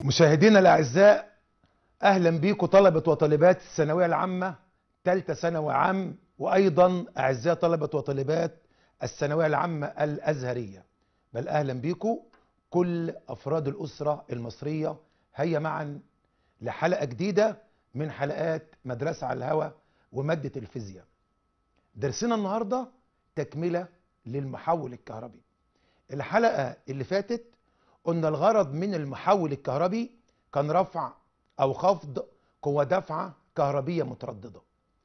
مشاهدينا الأعزاء، أهلا بيكم طلبة وطالبات الثانوية العامة ثالثة ثانوي عام، وأيضا أعزائي طلبة وطالبات الثانوية العامة الأزهرية. بل أهلا بيكم كل أفراد الأسرة المصرية. هيا معا لحلقة جديدة من حلقات مدرسة على الهواء ومادة الفيزياء. درسنا النهاردة تكملة للمحول الكهربي. الحلقة اللي فاتت قلنا الغرض من المحول الكهربي كان رفع أو خفض قوى دفعة كهربية مترددة،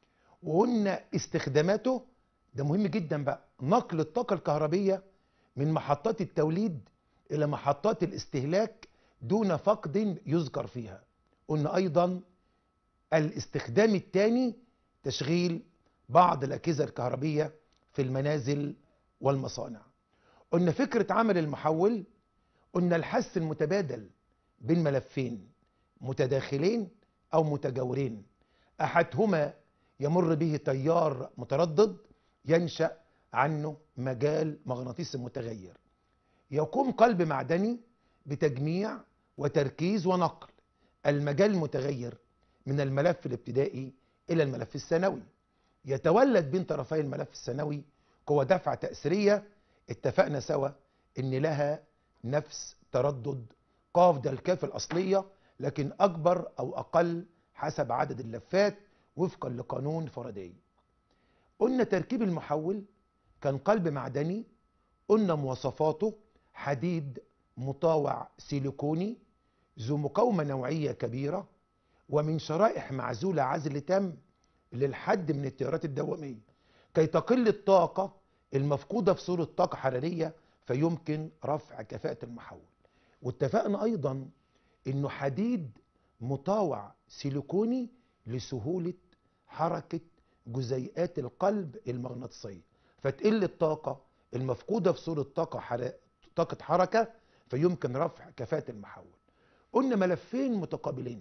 وقلنا استخداماته ده مهم جدا بقى، نقل الطاقة الكهربية من محطات التوليد إلى محطات الاستهلاك دون فقد يذكر فيها. قلنا أيضا الاستخدام الثاني تشغيل بعض الأجهزة الكهربية في المنازل والمصانع. قلنا فكرة عمل المحول، قلنا الحث المتبادل بين ملفين متداخلين أو متجاورين، أحدهما يمر به تيار متردد ينشأ عنه مجال مغناطيسي متغير، يقوم قلب معدني بتجميع وتركيز ونقل المجال المتغير من الملف الابتدائي إلى الملف الثانوي. يتولد بين طرفي الملف الثانوي قوى دفع تأثيرية اتفقنا سوا إن لها نفس تردد ق د ك الأصلية، لكن أكبر أو أقل حسب عدد اللفات وفقا لقانون فاراداي. قلنا تركيب المحول كان قلب معدني، قلنا مواصفاته حديد مطاوع سيليكوني ذو مقاومة نوعية كبيرة، ومن شرائح معزولة عزل تام للحد من التيارات الدوامية كي تقل الطاقة المفقودة في صورة طاقة حرارية فيمكن رفع كفاءة المحول. واتفقنا أيضا إنه حديد مطاوع سيليكوني لسهولة حركة جزيئات القلب المغناطيسية فتقل الطاقة المفقودة في صورة طاقة حركة فيمكن رفع كفاءة المحول. قلنا ملفين متقابلين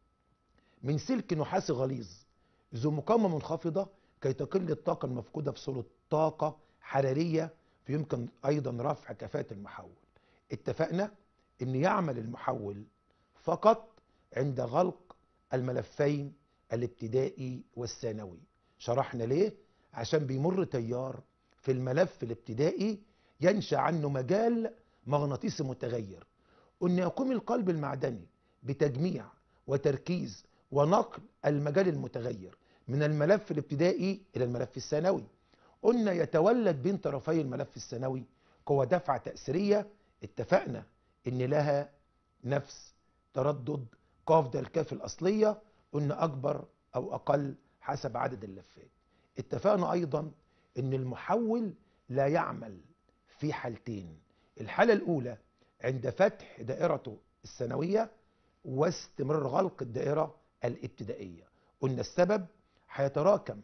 من سلك نحاسي غليظ ذو مقاومة منخفضة كي تقل الطاقة المفقودة في صورة طاقة حرارية فيمكن أيضا رفع كفاءة المحول. اتفقنا أن يعمل المحول فقط عند غلق الملفين الابتدائي والثانوي. شرحنا ليه؟ عشان بيمر تيار في الملف الابتدائي ينشأ عنه مجال مغناطيسي متغير، أن يقوم القلب المعدني بتجميع وتركيز ونقل المجال المتغير من الملف الابتدائي إلى الملف الثانوي. قلنا يتولد بين طرفي الملف الثانوي قوى دفع تأثيرية اتفقنا إن لها نفس تردد ق د ك الأصلية، قلنا أكبر أو أقل حسب عدد اللفات. اتفقنا أيضا إن المحول لا يعمل في حالتين، الحالة الأولى عند فتح دائرته الثانوية واستمرار غلق الدائرة الابتدائية. قلنا السبب هيتراكم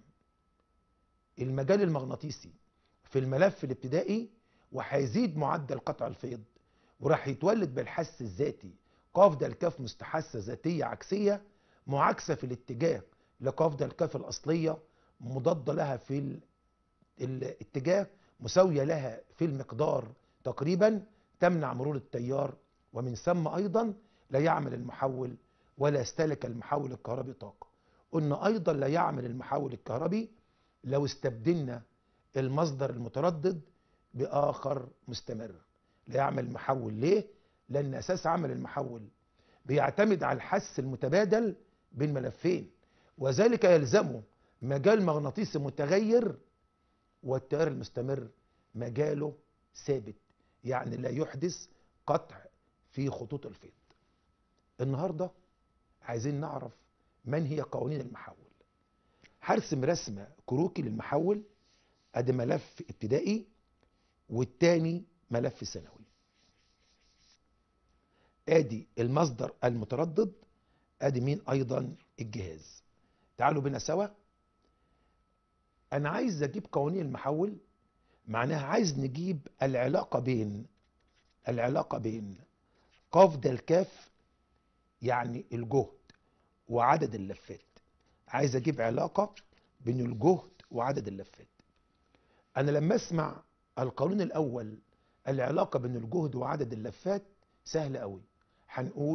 المجال المغناطيسي في الملف الابتدائي وهيزيد معدل قطع الفيض، وراح يتولد بالحث الذاتي ق د ك مستحثة ذاتية عكسية معاكسة في الاتجاه لق د ك الأصلية، مضادة لها في الاتجاه، مساوية لها في المقدار تقريبا، تمنع مرور التيار، ومن ثم أيضا لا يعمل المحول ولا يستهلك المحول الكهربي طاقة. قلنا أيضا لا يعمل المحول الكهربي لو استبدلنا المصدر المتردد بآخر مستمر. لا يعمل المحول ليه؟ لأن أساس عمل المحول بيعتمد على الحث المتبادل بين ملفين، وذلك يلزمه مجال مغناطيسي متغير والتيار المستمر مجاله ثابت، يعني لا يحدث قطع في خطوط الفيض. النهاردة عايزين نعرف من هي قوانين المحول. هرسم رسمة كروكي للمحول، ادي ملف ابتدائي والتاني ملف ثانوي، ادي المصدر المتردد، ادي مين ايضا الجهاز. تعالوا بينا سوا. انا عايز اجيب قوانين المحول، معناها عايز نجيب العلاقة بين ق د ك يعني الجهد وعدد اللفات. عايز اجيب علاقة بين الجهد وعدد اللفات. انا لما اسمع القانون الاول العلاقة بين الجهد وعدد اللفات سهل قوي، هنقول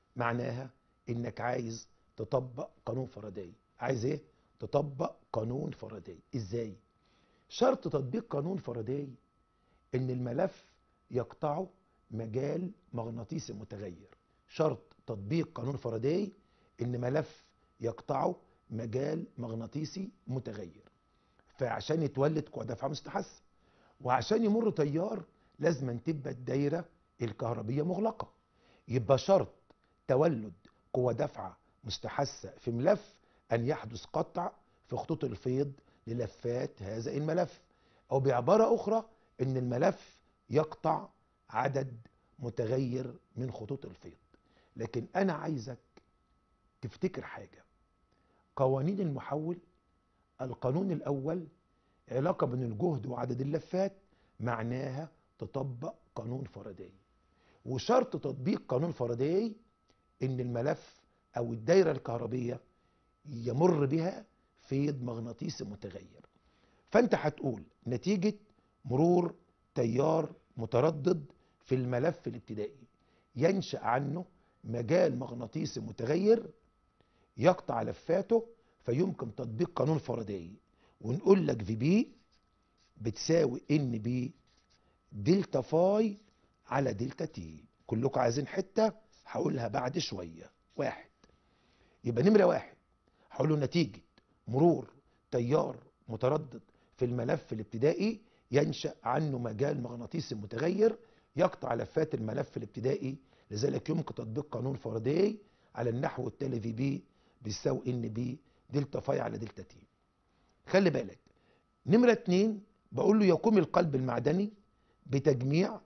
معناها انك عايز تطبق قانون فاراداي. عايز ايه؟ تطبق قانون فاراداي. ازاي؟ شرط تطبيق قانون فاراداي ان الملف يقطعه مجال مغناطيسي متغير. شرط تطبيق قانون فاراداي ان ملف يقطعه مجال مغناطيسي متغير. فعشان يتولد قوة دفعة مستحثة وعشان يمر تيار لازم تبقى الدايرة الكهربية مغلقة. يبقى شرط تولد قوة دفعة مستحثة في ملف أن يحدث قطع في خطوط الفيض للفات هذا الملف، أو بعبارة أخرى أن الملف يقطع عدد متغير من خطوط الفيض. لكن أنا عايزك تفتكر حاجة. قوانين المحول، القانون الأول علاقة بين الجهد وعدد اللفات، معناها تطبق قانون فاراداي. وشرط تطبيق قانون فاراداي ان الملف او الدايرة الكهربية يمر بها فيض مغناطيسي متغير. فانت هتقول نتيجة مرور تيار متردد في الملف الابتدائي ينشأ عنه مجال مغناطيسي متغير يقطع لفاته، فيمكن تطبيق قانون فاراداي ونقول لك في بي بتساوي ان بي دلتا فاي على دلتا تي. كلكم عايزين حته هقولها بعد شويه. واحد، يبقى نمره واحد هقول له نتيجه مرور تيار متردد في الملف الابتدائي ينشا عنه مجال مغناطيسي متغير يقطع لفات الملف الابتدائي، لذلك يمكن تطبيق قانون فاراداي على النحو التالي. في بي بيساوي ان بي دلتا فاي على دلتا تي. خلي بالك. نمره اتنين بقول له يقوم القلب المعدني بتجميع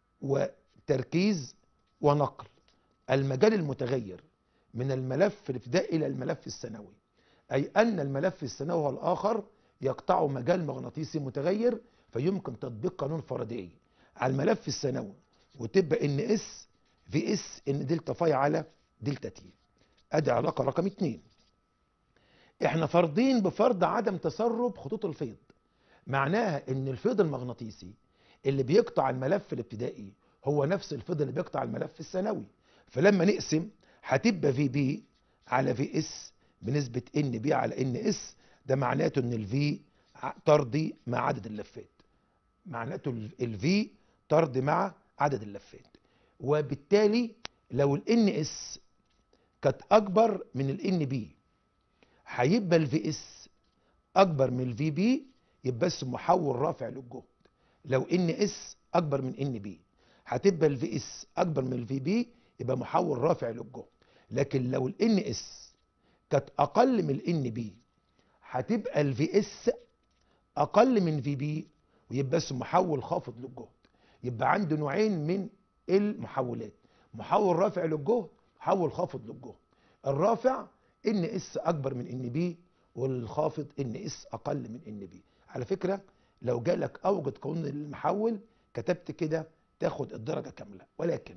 وتركيز ونقل المجال المتغير من الملف الابتدائي الى الملف الثانوي، اي ان الملف الثانوي الاخر يقطع مجال مغناطيسي متغير، فيمكن تطبيق قانون فاراداي على الملف الثانوي وتبقى ان اس في اس ان دلتا فاي على دلتا تي. ادي علاقه رقم اتنين. احنا فارضين بفرض عدم تسرب خطوط الفيض، معناها ان الفيض المغناطيسي اللي بيقطع الملف الابتدائي هو نفس الفيض اللي بيقطع الملف الثانوي. فلما نقسم هتبقى في بي على في اس بنسبة ان بي على ان اس. ده معناته ان الفي طردي مع عدد اللفات، معناته الفي طردي مع عدد اللفات. وبالتالي لو الان اس كانت اكبر من الان بي هيبقى الفي اس اكبر من الفي بي، يبقى اسمه محول رافع للجهد. لو ان اس اكبر من ان بي هتبقى الفي اس اكبر من الفي بي، يبقى محول رافع للجهد. لكن لو الان اس كانت اقل من الان بي هتبقى الفي اس اقل من في بي، ويبقى اسمه محول خافض للجهد. يبقى عنده نوعين من المحولات، محول رافع للجهد، محول خافض للجهد. الرافع ان اس اكبر من ان بي، والخافض ان اس اقل من ان بي. على فكره لو جالك اوجد قانون المحول كتبت كده تاخد الدرجه كامله. ولكن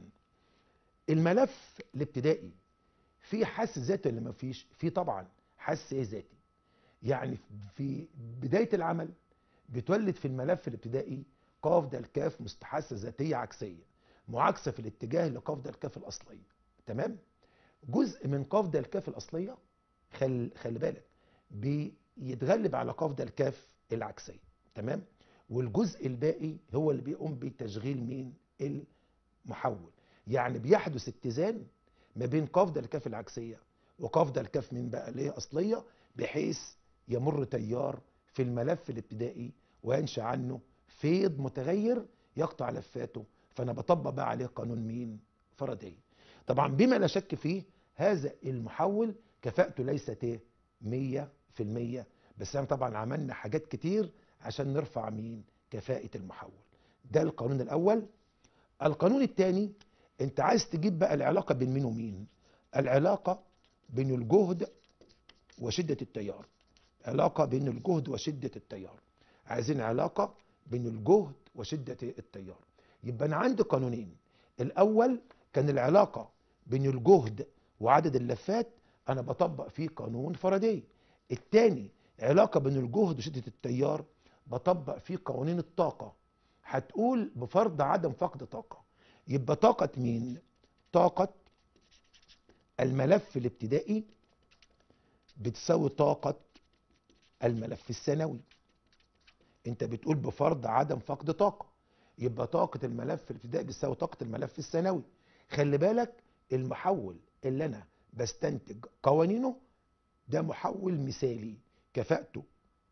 الملف الابتدائي فيه حس ذاتي ولا ما فيش؟ فيه طبعا حس ايه ذاتي. يعني في بدايه العمل بتولد في الملف الابتدائي ق د ك مستحثه ذاتيه عكسيه معاكسه في الاتجاه لق د ك الاصليه. تمام؟ جزء من ق د ك الاصليه خلي بالك بيتغلب على ق د ك العكسيه. تمام؟ والجزء الباقي هو اللي بيقوم بتشغيل مين؟ المحول. يعني بيحدث اتزان ما بين ق د ك العكسيه وق د ك من بقى اللي هي اصليه، بحيث يمر تيار في الملف الابتدائي وينشا عنه فيض متغير يقطع لفاته. فانا بطبق بقى عليه قانون مين؟ فاراداي. طبعا بما لا شك فيه هذا المحول كفاءته ليست 100%، بس احنا طبعا عملنا حاجات كتير عشان نرفع مين؟ كفاءة المحول. ده القانون الاول. القانون الثاني انت عايز تجيب بقى العلاقة بين مين ومين؟ العلاقة بين الجهد وشدة التيار. علاقة بين الجهد وشدة التيار. عايزين علاقة بين الجهد وشدة التيار. يبقى أنا عندي قانونين. الأول كان العلاقة بين الجهد وعدد اللفات، أنا بطبق فيه قانون فاراداي. الثاني علاقة بين الجهد وشدة التيار، بطبق فيه قوانين الطاقة. هتقول بفرض عدم فقد طاقة. يبقى طاقة مين؟ طاقة الملف الابتدائي بتساوي طاقة الملف الثانوي. انت بتقول بفرض عدم فقد طاقة، يبقى طاقة الملف الابتدائي بتساوي طاقة الملف الثانوي. خلي بالك المحول اللي انا بستنتج قوانينه ده محول مثالي كفاءته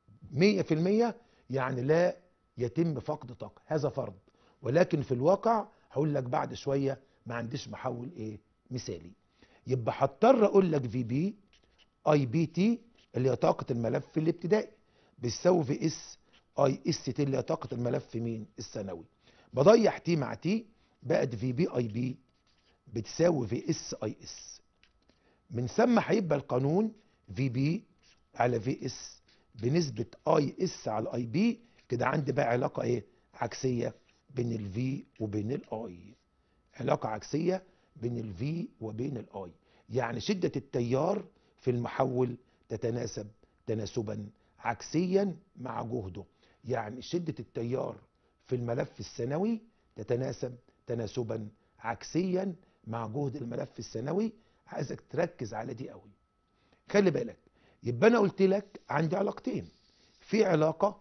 100%، يعني لا يتم فقد طاقة، هذا فرض. ولكن في الواقع هقول لك بعد شوية ما عنديش محول مثالي. يبقى هضطر اقول لك في بي اي بي تي اللي هي طاقة الملف الابتدائي بتساوي في اس اي اس تي اللي هي طاقة الملف الثانوي. بضيع تي مع تي بقت في بي اي بي بتساوي في اس اي اس. من ثم هيبقى القانون في بي على في اس بنسبة اي اس على اي بي. كده عندي بقى علاقة عكسية بين الفي وبين الاي. علاقة عكسية بين الفي وبين الاي، يعني شدة التيار في المحول تتناسب تناسبا عكسيا مع جهده. يعني شدة التيار في الملف الثانوي تتناسب تناسبا عكسيا مع جهد الملف الثانوي. عايزك تركز على دي قوي، خلي بالك. يبقى انا قلت لك عندي علاقتين، في علاقة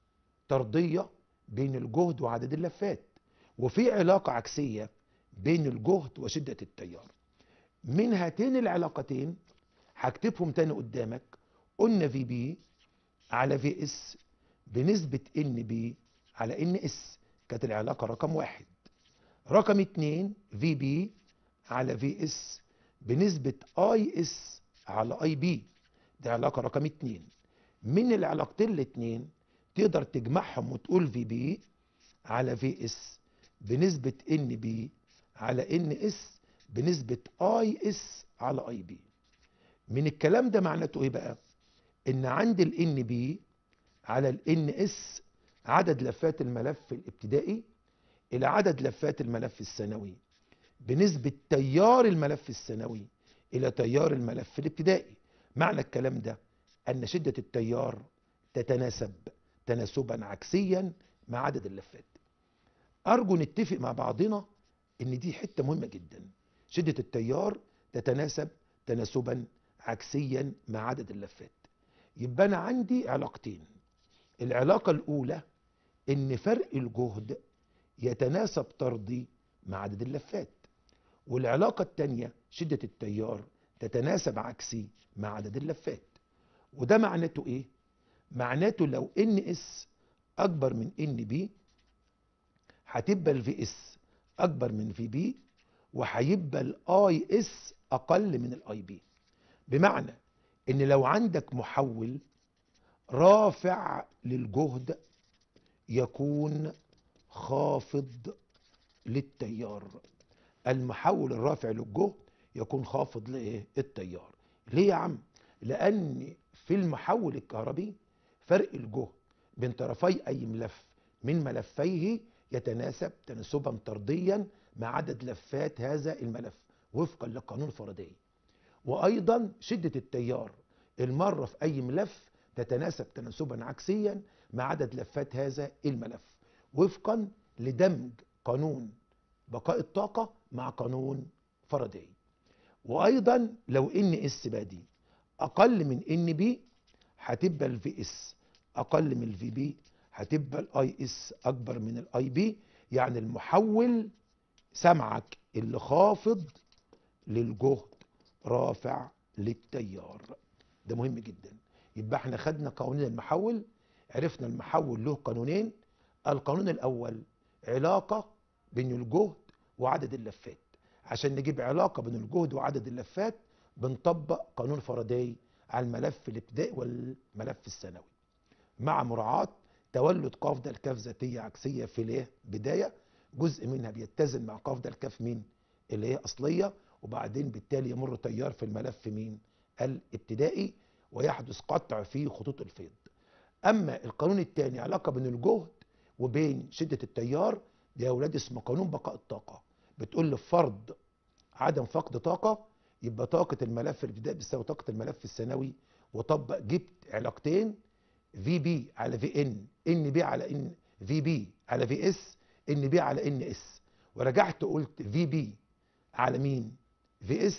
طردية بين الجهد وعدد اللفات، وفي علاقة عكسية بين الجهد وشدة التيار. من هاتين العلاقتين هكتبهم تاني قدامك. قلنا في بي على في اس بنسبة ان بي على ان اس، كانت العلاقة رقم واحد. رقم اتنين في بي على في اس بنسبة اي اس على اي بي، دي علاقة رقم اتنين. من العلاقتين الاتنين تقدر تجمعهم وتقول في بي على في اس بنسبة ان بي على ان اس بنسبة اي اس على اي بي. من الكلام ده معناته ايه بقى؟ ان عندي الان بي على الان اس عدد لفات الملف الابتدائي الى عدد لفات الملف الثانوي بنسبة تيار الملف الثانوي الى تيار الملف الابتدائي. معنى الكلام ده ان شدة التيار تتناسب تناسبا عكسيا مع عدد اللفات. ارجو نتفق مع بعضنا ان دي حتة مهمة جدا. شدة التيار تتناسب تناسبا عكسيا مع عدد اللفات. يبقى انا عندي علاقتين. العلاقة الاولى ان فرق الجهد يتناسب طردي مع عدد اللفات، والعلاقة التانية شدة التيار تتناسب عكسي مع عدد اللفات. وده معناته ايه؟ معناته لو ان اس اكبر من ان بي هتبقى الفي اس اكبر من في بي، وهيبقى الاي اس اقل من الاي بي. بمعنى ان لو عندك محول رافع للجهد يكون خافض للتيار. المحول الرافع للجهد يكون خافض التيار. ليه يا عم؟ لان في المحول الكهربي فرق الجهد بين طرفي اي ملف من ملفيه يتناسب تناسبا طرديا مع عدد لفات هذا الملف وفقا لقانون فاراداي. وايضا شدة التيار المرة في اي ملف تتناسب تناسبا عكسيا مع عدد لفات هذا الملف وفقا لدمج قانون بقاء الطاقة مع قانون فاراداي. وايضا لو ان اس بادي اقل من ان بي هتبقى الفي اس اقل من الفي بي، هتبقى الاي اس اكبر من الاي بي. يعني المحول سمعك اللي خافض للجهد رافع للتيار. ده مهم جدا. يبقى احنا خدنا قوانين المحول، عرفنا المحول له قانونين. القانون الاول علاقة بين الجهد وعدد اللفات. عشان نجيب علاقة بين الجهد وعدد اللفات بنطبق قانون فاراداي على الملف الابتدائي والملف الثانوي، مع مراعاة تولد قاف د ك ذاتية عكسية في بداية، جزء منها بيتزن مع قاف د ك مين اللي هي أصلية، وبعدين بالتالي يمر تيار في الملف الابتدائي ويحدث قطع في خطوط الفيض. أما القانون الثاني علاقة بين الجهد وبين شدة التيار، ده يا أولاد اسمه قانون بقاء الطاقة. بتقول لي فرض عدم فقد طاقة يبقى طاقة الملف الابتدائي بتساوي طاقة الملف الثانوي. وطبق جبت علاقتين في بي على في ان، ان بي على ان في بي على في اس، ان بي على ان اس. ورجعت قلت في بي على مين؟ في اس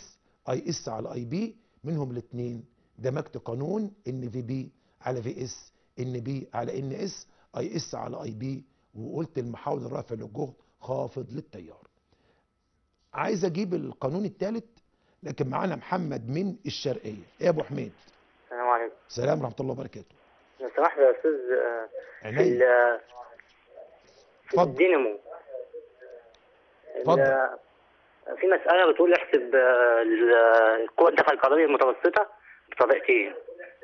اي اس على اي بي، منهم الاثنين دمجت قانون ان في بي على في اس، ان بي على ان اس، اي اس على اي بي، وقلت المحاول الرافع للجهد خافض للتيار. عايز اجيب القانون الثالث، لكن معانا محمد من الشرقيه. ايه يا ابو حميد؟ السلام عليكم. سلام ورحمه الله وبركاته. لو سمحت يا استاذ، في عينيا. في اتفضل الدينامو اتفضل. في مسألة بتقول احسب قوة الدفع الكهربية المتوسطة بطريقتين.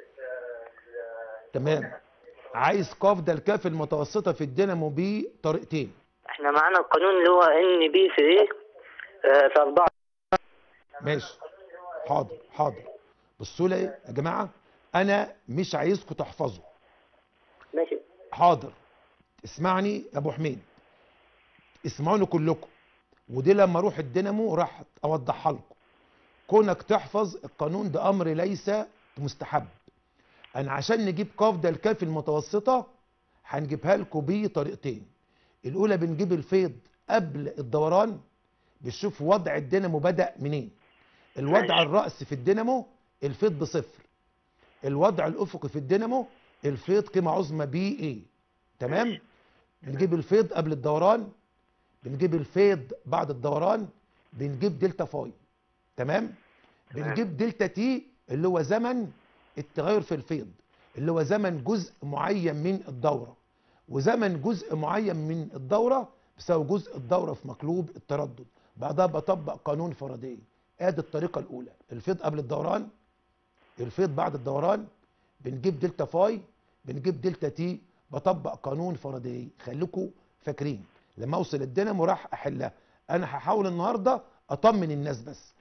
تمام. عايز قاف ده الكاف المتوسطه في الدينامو بطريقتين. احنا معانا القانون اللي هو ان بي في ايه في 4. ماشي. حاضر حاضر. بصوا لي يا جماعه، انا مش عايزكم تحفظوا. ماشي. حاضر. اسمعني يا ابو حميد، اسمعوني كلكم، ودي لما اروح الدينامو راح اوضحها لكم. كونك تحفظ القانون ده امر ليس مستحب. انا عشان نجيب قاف ده الكاف المتوسطه هنجيبها لكم بطريقتين. الاولى بنجيب الفيض قبل الدوران، بنشوف وضع الدينامو بدأ منين. الوضع الرأسي في الدينامو الفيض بصفر، الوضع الافقي في الدينامو الفيض قيمه عظمى بي ايه. تمام. بنجيب الفيض قبل الدوران، بنجيب الفيض بعد الدوران، بنجيب دلتا فاي. تمام. بنجيب دلتا تي اللي هو زمن التغير في الفيض، اللي هو زمن جزء معين من الدوره، وزمن جزء معين من الدوره بيساوي جزء الدوره في مقلوب التردد. بعدها بطبق قانون فاراداي. ادي الطريقه الاولى، الفيض قبل الدوران، الفيض بعد الدوران، بنجيب دلتا فاي، بنجيب دلتا تي، بطبق قانون فاراداي. خليكم فاكرين لما اوصل الدينامو راح احلها. انا هحاول النهارده اطمن الناس بس.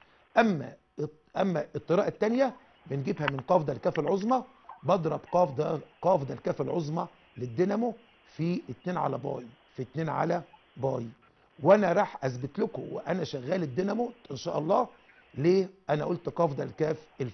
اما الطريقه الثانيه بنجيبها من قاف ده الكاف العظمى، بضرب قاف ده الكاف العظمى للدينامو في 2 على باي في 2 على باي. وانا راح اثبت لكم وانا شغال الدينامو ان شاء الله ليه انا قلت قاف ده الكاف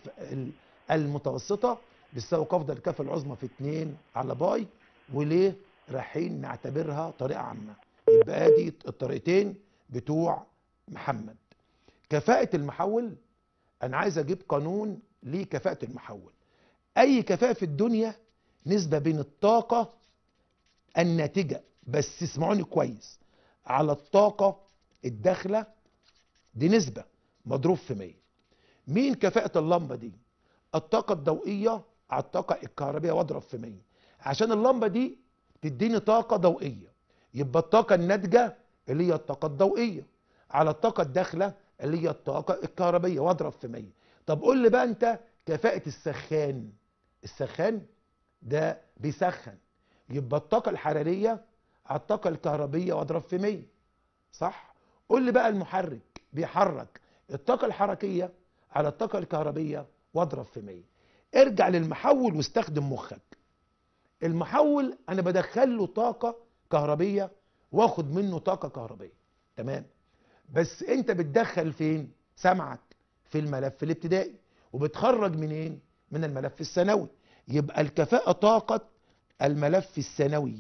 المتوسطه بتساوي قاف ده الكاف العظمى في 2 على باي، وليه رايحين نعتبرها طريقه عامه. يبقى ادي الطريقتين بتوع محمد. كفاءه المحول، انا عايز اجيب قانون لكفاءه المحول. اي كفاءه في الدنيا نسبه بين الطاقه الناتجه، بس اسمعوني كويس، على الطاقه الداخله، دي نسبه مضروب في 100. مين كفاءه اللمبه دي؟ الطاقه الضوئيه على الطاقه الكهربائيه واضرب في 100. عشان اللمبه دي تديني طاقه ضوئيه، يبقى الطاقه الناتجه اللي هي الطاقه الضوئيه على الطاقه الداخله اللي هي الطاقه الكهربائيه واضرب في 100. طب قول لي بقى انت كفاءه السخان. السخان ده بيسخن، يبقى الطاقه الحراريه على الطاقه الكهربائيه واضرب في 100. صح؟ قول لي بقى المحرك بيحرك، الطاقه الحركيه على الطاقه الكهربائيه واضرب في 100. ارجع للمحول واستخدم مخك. المحول انا بدخل له طاقه كهربيه واخد منه طاقه كهربيه. تمام. بس انت بتدخل فين؟ سمعك في الملف الابتدائي، وبتخرج منين؟ من الملف الثانوي. يبقى الكفاءه طاقه الملف الثانوي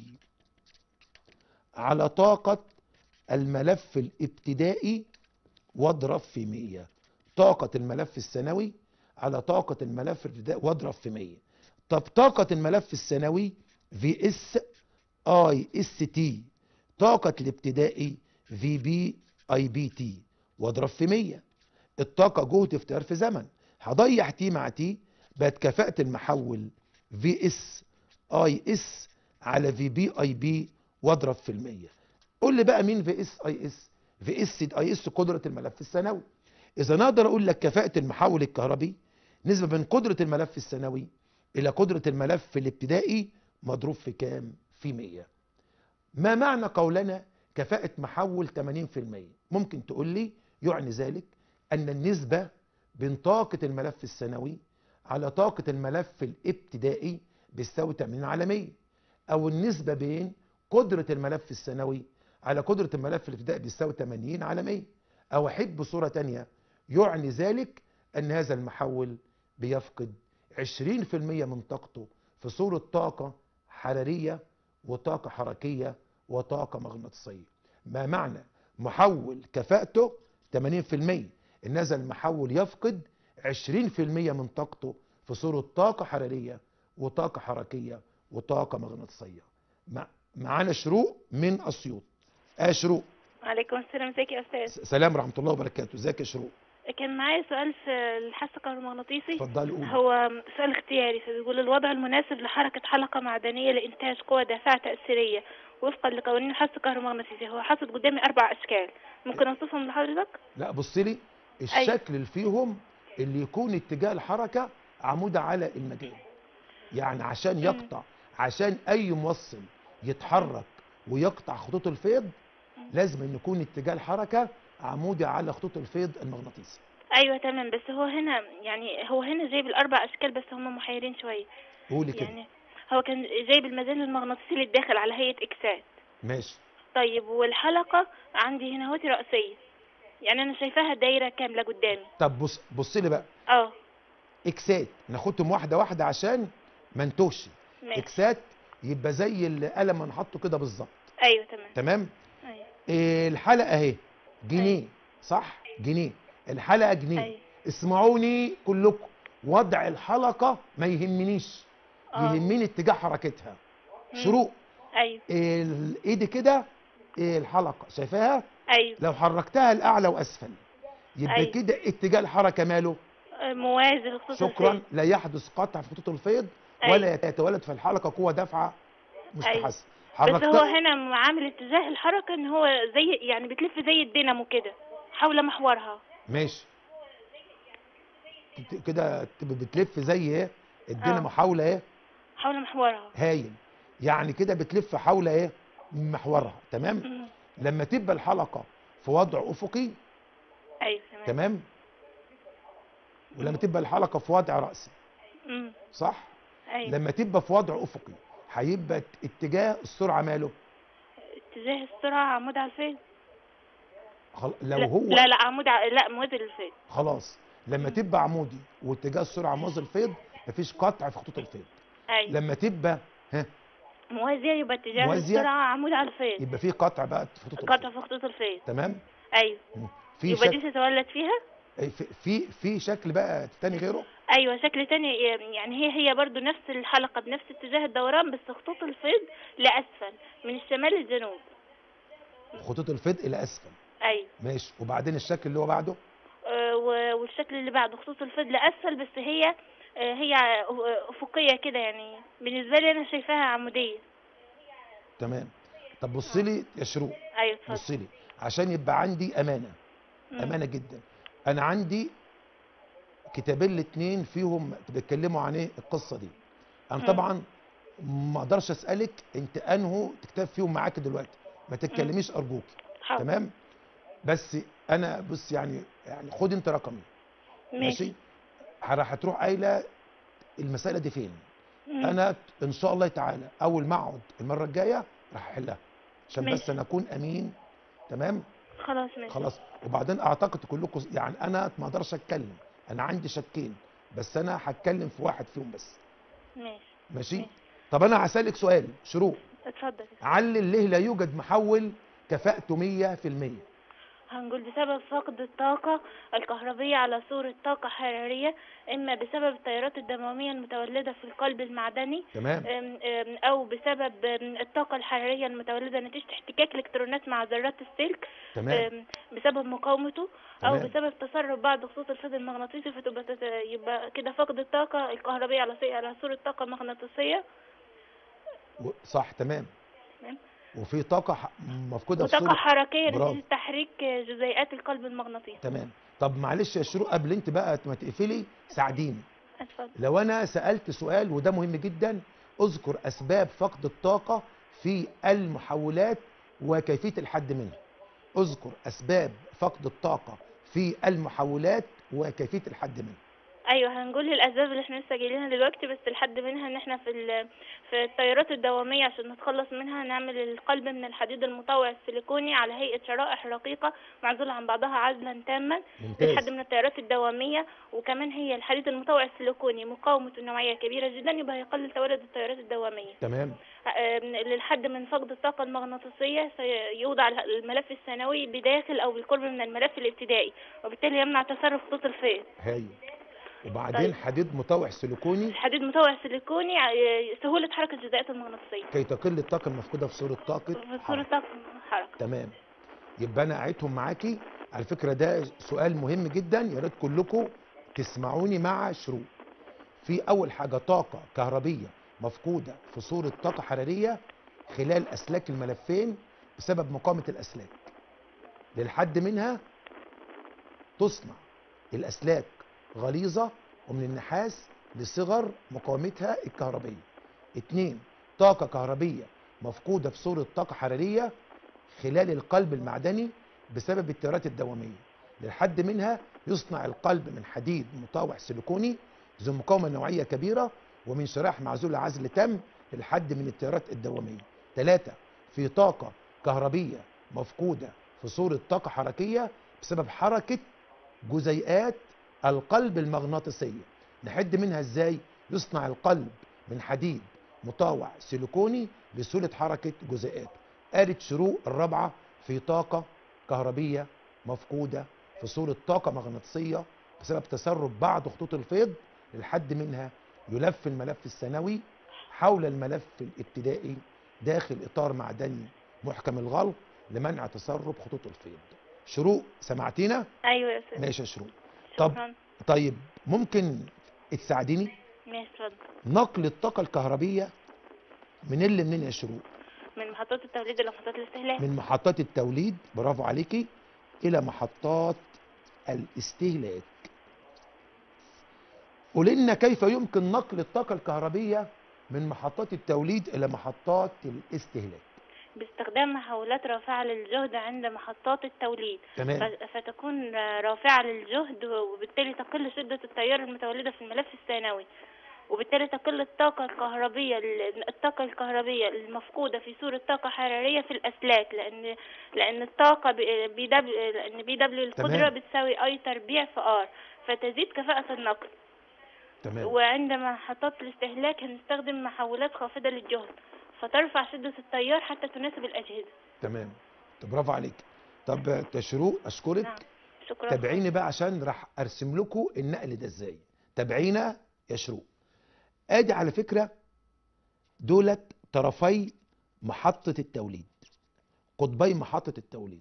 على طاقه الملف الابتدائي واضرب في 100. طاقه الملف الثانوي على طاقه الملف الابتدائي واضرب في 100. طب طاقه الملف الثانوي في اس اي اس تي، طاقه الابتدائي في بي اي بي تي واضرب في 100. الطاقه جهد افتراض في زمن، هضيع تي مع تي، بقت كفاءه المحول في اس اي اس على في بي اي بي واضرب في 100. قول لي بقى مين في اس اي اس؟ في اس اي اس قدره الملف الثانوي. اذا نقدر اقول لك كفاءه المحول الكهربي نسبه بين قدره الملف الثانوي الى قدره الملف الابتدائي مضروب في كام؟ في 100. ما معنى قولنا كفاءة محول 80%؟ ممكن تقول لي يعني ذلك أن النسبة بين طاقة الملف الثانوي على طاقة الملف الابتدائي بتساوي 80 على 100، أو النسبة بين قدرة الملف الثانوي على قدرة الملف الابتدائي بتساوي 80 على 100، أو أحب بصورة تانية يعني ذلك أن هذا المحول بيفقد 20% من طاقته في صورة طاقة حرارية وطاقة حركية وطاقة مغناطيسية. ما معنى محول كفاءته 80%؟ ان هذا المحول يفقد 20% من طاقته في صورة طاقة حرارية وطاقة حركية وطاقة مغناطيسية. معانا شروق من اسيوط. شروق. وعليكم السلام، ازيك يا استاذ؟ سلام ورحمة الله وبركاته. ازيك يا شروق؟ كان معايا سؤال في الحث الكهرومغناطيسي. اتفضلي قولي. هو سؤال اختياري، فبيقول الوضع المناسب لحركة حلقة معدنية لإنتاج قوى دافعة تأثيرية وفقا لقوانين الحث الكهرومغناطيسي. هو حاطط قدامي 4 أشكال، ممكن أوصفهم لحضرتك؟ لا بصي لي، الشكل اللي فيهم اللي يكون اتجاه الحركة عمودة على المجال، يعني عشان يقطع، عشان أي موصل يتحرك ويقطع خطوط الفيض لازم ان يكون اتجاه الحركة عمودي على خطوط الفيض المغناطيسي. ايوه تمام، بس هو هنا يعني هو هنا جايب ال4 أشكال بس هم محيرين شوية. قولي كده. يعني هو كان جايب المجال المغناطيسي للداخل على هيئة إكسات. ماشي. طيب والحلقة عندي هنا اهوتي رأسية، يعني أنا شايفاها دايرة كاملة قدامي. طب بصي لي بقى. اكسات ناخدهم واحدة واحدة عشان ما نتوهش. اكسات يبقى زي القلم ما نحطه كده بالظبط. ايوه تمام. تمام. ايوه. الحلقة اهي جنيه. أيوة. صح، جنيه. الحلقة جنيه. أيوة. اسمعوني كلكم، وضع الحلقة ما يهمنيش، يهمني اتجاه حركتها. شروق. ايوه. ايدي كده الحلقة شايفاها؟ ايوه. لو حركتها لاعلى واسفل يبقى أيوة. كده اتجاه الحركة ماله؟ موازي لخطوط شكرا الفيض. لا يحدث قطع في خطوط الفيض. أيوة. ولا يتولد في الحلقة قوة دافعة مستحثة. أيوة. بس هو هنا عامل اتجاه الحركة ان هو زي يعني بتلف زي الدينامو كده حول محورها. ماشي كده بتلف زي ايه الدينامو حول ايه؟ حول محورها. هايل. يعني كده بتلف حول ايه؟ محورها. تمام. لما تبقى الحلقة في وضع افقي. ايوه تمام. ولما تبقى الحلقة في وضع رأسي. صح؟ أيوة. لما تبقى في وضع افقي هيبقى اتجاه السرعة ماله؟ اتجاه السرعة عمود على الفيض. لو لا هو لا عمود لا موازي للفيض. خلاص لما تبقى عمودي واتجاه السرعة موازي للفيض مفيش قطع في خطوط الفيض. أيوة. لما تبقى موازية يبقى اتجاه السرعة عمود على الفيض، يبقى في قطع بقى في خطوط الفيض. قطع في خطوط الفيض. تمام. ايوه. يبقى دي تتولد فيها في شكل بقى تاني غيره. ايوه شكل تاني، يعني هي برضو نفس الحلقة بنفس اتجاه الدوران بس خطوط الفيض لاسفل من الشمال للجنوب. خطوط الفيض الى اسفل. ايوه ماشي. وبعدين الشكل اللي هو بعده والشكل اللي بعده خطوط الفيض لاسفل بس هي افقية كده، يعني بالنسبة لي انا شايفاها عمودية. تمام. طب بصي لي يا شروق. ايوه اتفضل. بصي لي عشان يبقى عندي امانة. امانة جدا. انا عندي كتابين الاتنين فيهم بيتكلموا عن ايه القصة دي. انا طبعا ما اقدرش اسالك انت انهو تكتب فيهم معاك دلوقتي، ما تتكلميش ارجوكي. تمام. بس انا بص يعني خد انت رقمي. ماشي. هتروح قايله المساله دي فين. انا ان شاء الله تعالى اول ما اقعد المره الجايه راح احلها عشان بس انا اكون امين. تمام. خلاص ماشي. خلاص. وبعدين اعتقد كلكم يعني انا ما اقدرش اتكلم، انا عندي شكين بس انا هتكلم في واحد فيهم بس. ماشي. طب انا هسألك سؤال شروق. اتفضل. علل ليه لا يوجد محول كفاءته 100%؟ هنقول بسبب فقد الطاقة الكهربية على صورة طاقة حرارية، إما بسبب التيارات الدموية المتولدة في القلب المعدني. تمام. أو بسبب الطاقة الحرارية المتولدة نتيجة احتكاك الإلكترونات مع ذرات السلك. تمام. بسبب مقاومته. تمام. أو بسبب تسرب بعض خطوط الفيض المغناطيسي، يبقى كده فقد الطاقة الكهربية على صورة طاقة مغناطيسية. صح. تمام. وفي طاقة مفقودة في وطاقة حركية نتيجة تحريك جزيئات القلب المغناطيسي. تمام. طب معلش يا شروق قبل انت بقى ما تقفلي ساعديني. اتفضل. لو انا سألت سؤال وده مهم جدا، اذكر اسباب فقد الطاقة في المحولات وكيفية الحد منها. اذكر اسباب فقد الطاقة في المحولات وكيفية الحد منها. ايوه هنقول الاسباب اللي احنا لسه جايلينها دلوقتي، بس الحد منها ان احنا في التيارات الدواميه عشان نتخلص منها نعمل القلب من الحديد المطوع السيليكوني على هيئه شرائح رقيقه معزوله عن بعضها عزلا تاما للحد ممتاز. من التيارات الدواميه. وكمان هي الحديد المطوع السيليكوني مقاومته النوعيه كبيره جدا، يبقى هيقلل توالد التيارات الدواميه. تمام. للحد من فقد الطاقة المغناطيسية سيوضع الملف الثانوي بداخل أو بالقرب من الملف الابتدائي، وبالتالي يمنع تصرف خطوط الفيض. هايل. وبعدين طيب. حديد مطوع سيليكوني الحديد مطوع سيليكوني سهولة حركة الجزيئات المغناطيسية كي تقل الطاقة المفقودة في صورة طاقة في صورة حركة. طاقة حركة. تمام. يبقى أنا أعيدهم معاكي. على فكرة ده سؤال مهم جدا، يا ريت كلكم تسمعوني مع شروق. في أول حاجة طاقة كهربية مفقودة في صورة طاقة حرارية خلال أسلاك الملفين بسبب مقاومة الأسلاك. للحد منها تصنع الأسلاك غليظة ومن النحاس لصغر مقاومتها الكهربية. 2. طاقة كهربية مفقودة في صورة طاقة حرارية خلال القلب المعدني بسبب التيارات الدوامية. للحد منها يصنع القلب من حديد مطاوع سيليكوني ذو مقاومة نوعية كبيرة ومن شرائح معزولة عزل تام للحد من التيارات الدوامية. 3. في طاقة كهربية مفقودة في صورة طاقة حركية بسبب حركة جزيئات القلب المغناطيسية. نحد منها ازاي؟ يصنع القلب من حديد مطاوع سيليكوني لسهولة حركة جزيئات. قالت شروق الرابعة في طاقة كهربية مفقودة في صورة طاقة مغناطيسية بسبب تسرب بعض خطوط الفيض. للحد منها يلف الملف الثانوي حول الملف الابتدائي داخل إطار معدني محكم الغلق لمنع تسرب خطوط الفيض. شروق سمعتينا؟ أيوة يا أستاذ. ماشي يا شروق. طب شكرا. طيب ممكن تساعديني؟ ماشي اتفضل. نقل الطاقة الكهربية منين يا شروق؟ من محطات التوليد إلى محطات الاستهلاك. من محطات التوليد، برافو عليكي، إلى محطات الاستهلاك. قولي لنا كيف يمكن نقل الطاقة الكهربية من محطات التوليد إلى محطات الاستهلاك؟ باستخدام محولات رافعة للجهد عند محطات التوليد. تمام. فتكون رافعة للجهد وبالتالي تقل شدة التيار المتولدة في الملف الثانوي، وبالتالي تقل الطاقة الكهربية المفقودة في صورة طاقة حرارية في الأسلاك، لأن الطاقة لأن بي دبليو القدرة بتساوي أي تربيع في آر، فتزيد كفاءة النقل. تمام. وعند محطات الاستهلاك هنستخدم محولات خافضة للجهد فترفع شدة التيار حتى تناسب الأجهزة. تمام. طب برافو عليك. طب شروق أشكرك. نعم. شكرا. تابعيني بقى عشان راح أرسم لكم النقل ده إزاي. تابعينا يا شروق. ادي على فكرة دولت طرفي محطة التوليد، قطبي محطة التوليد.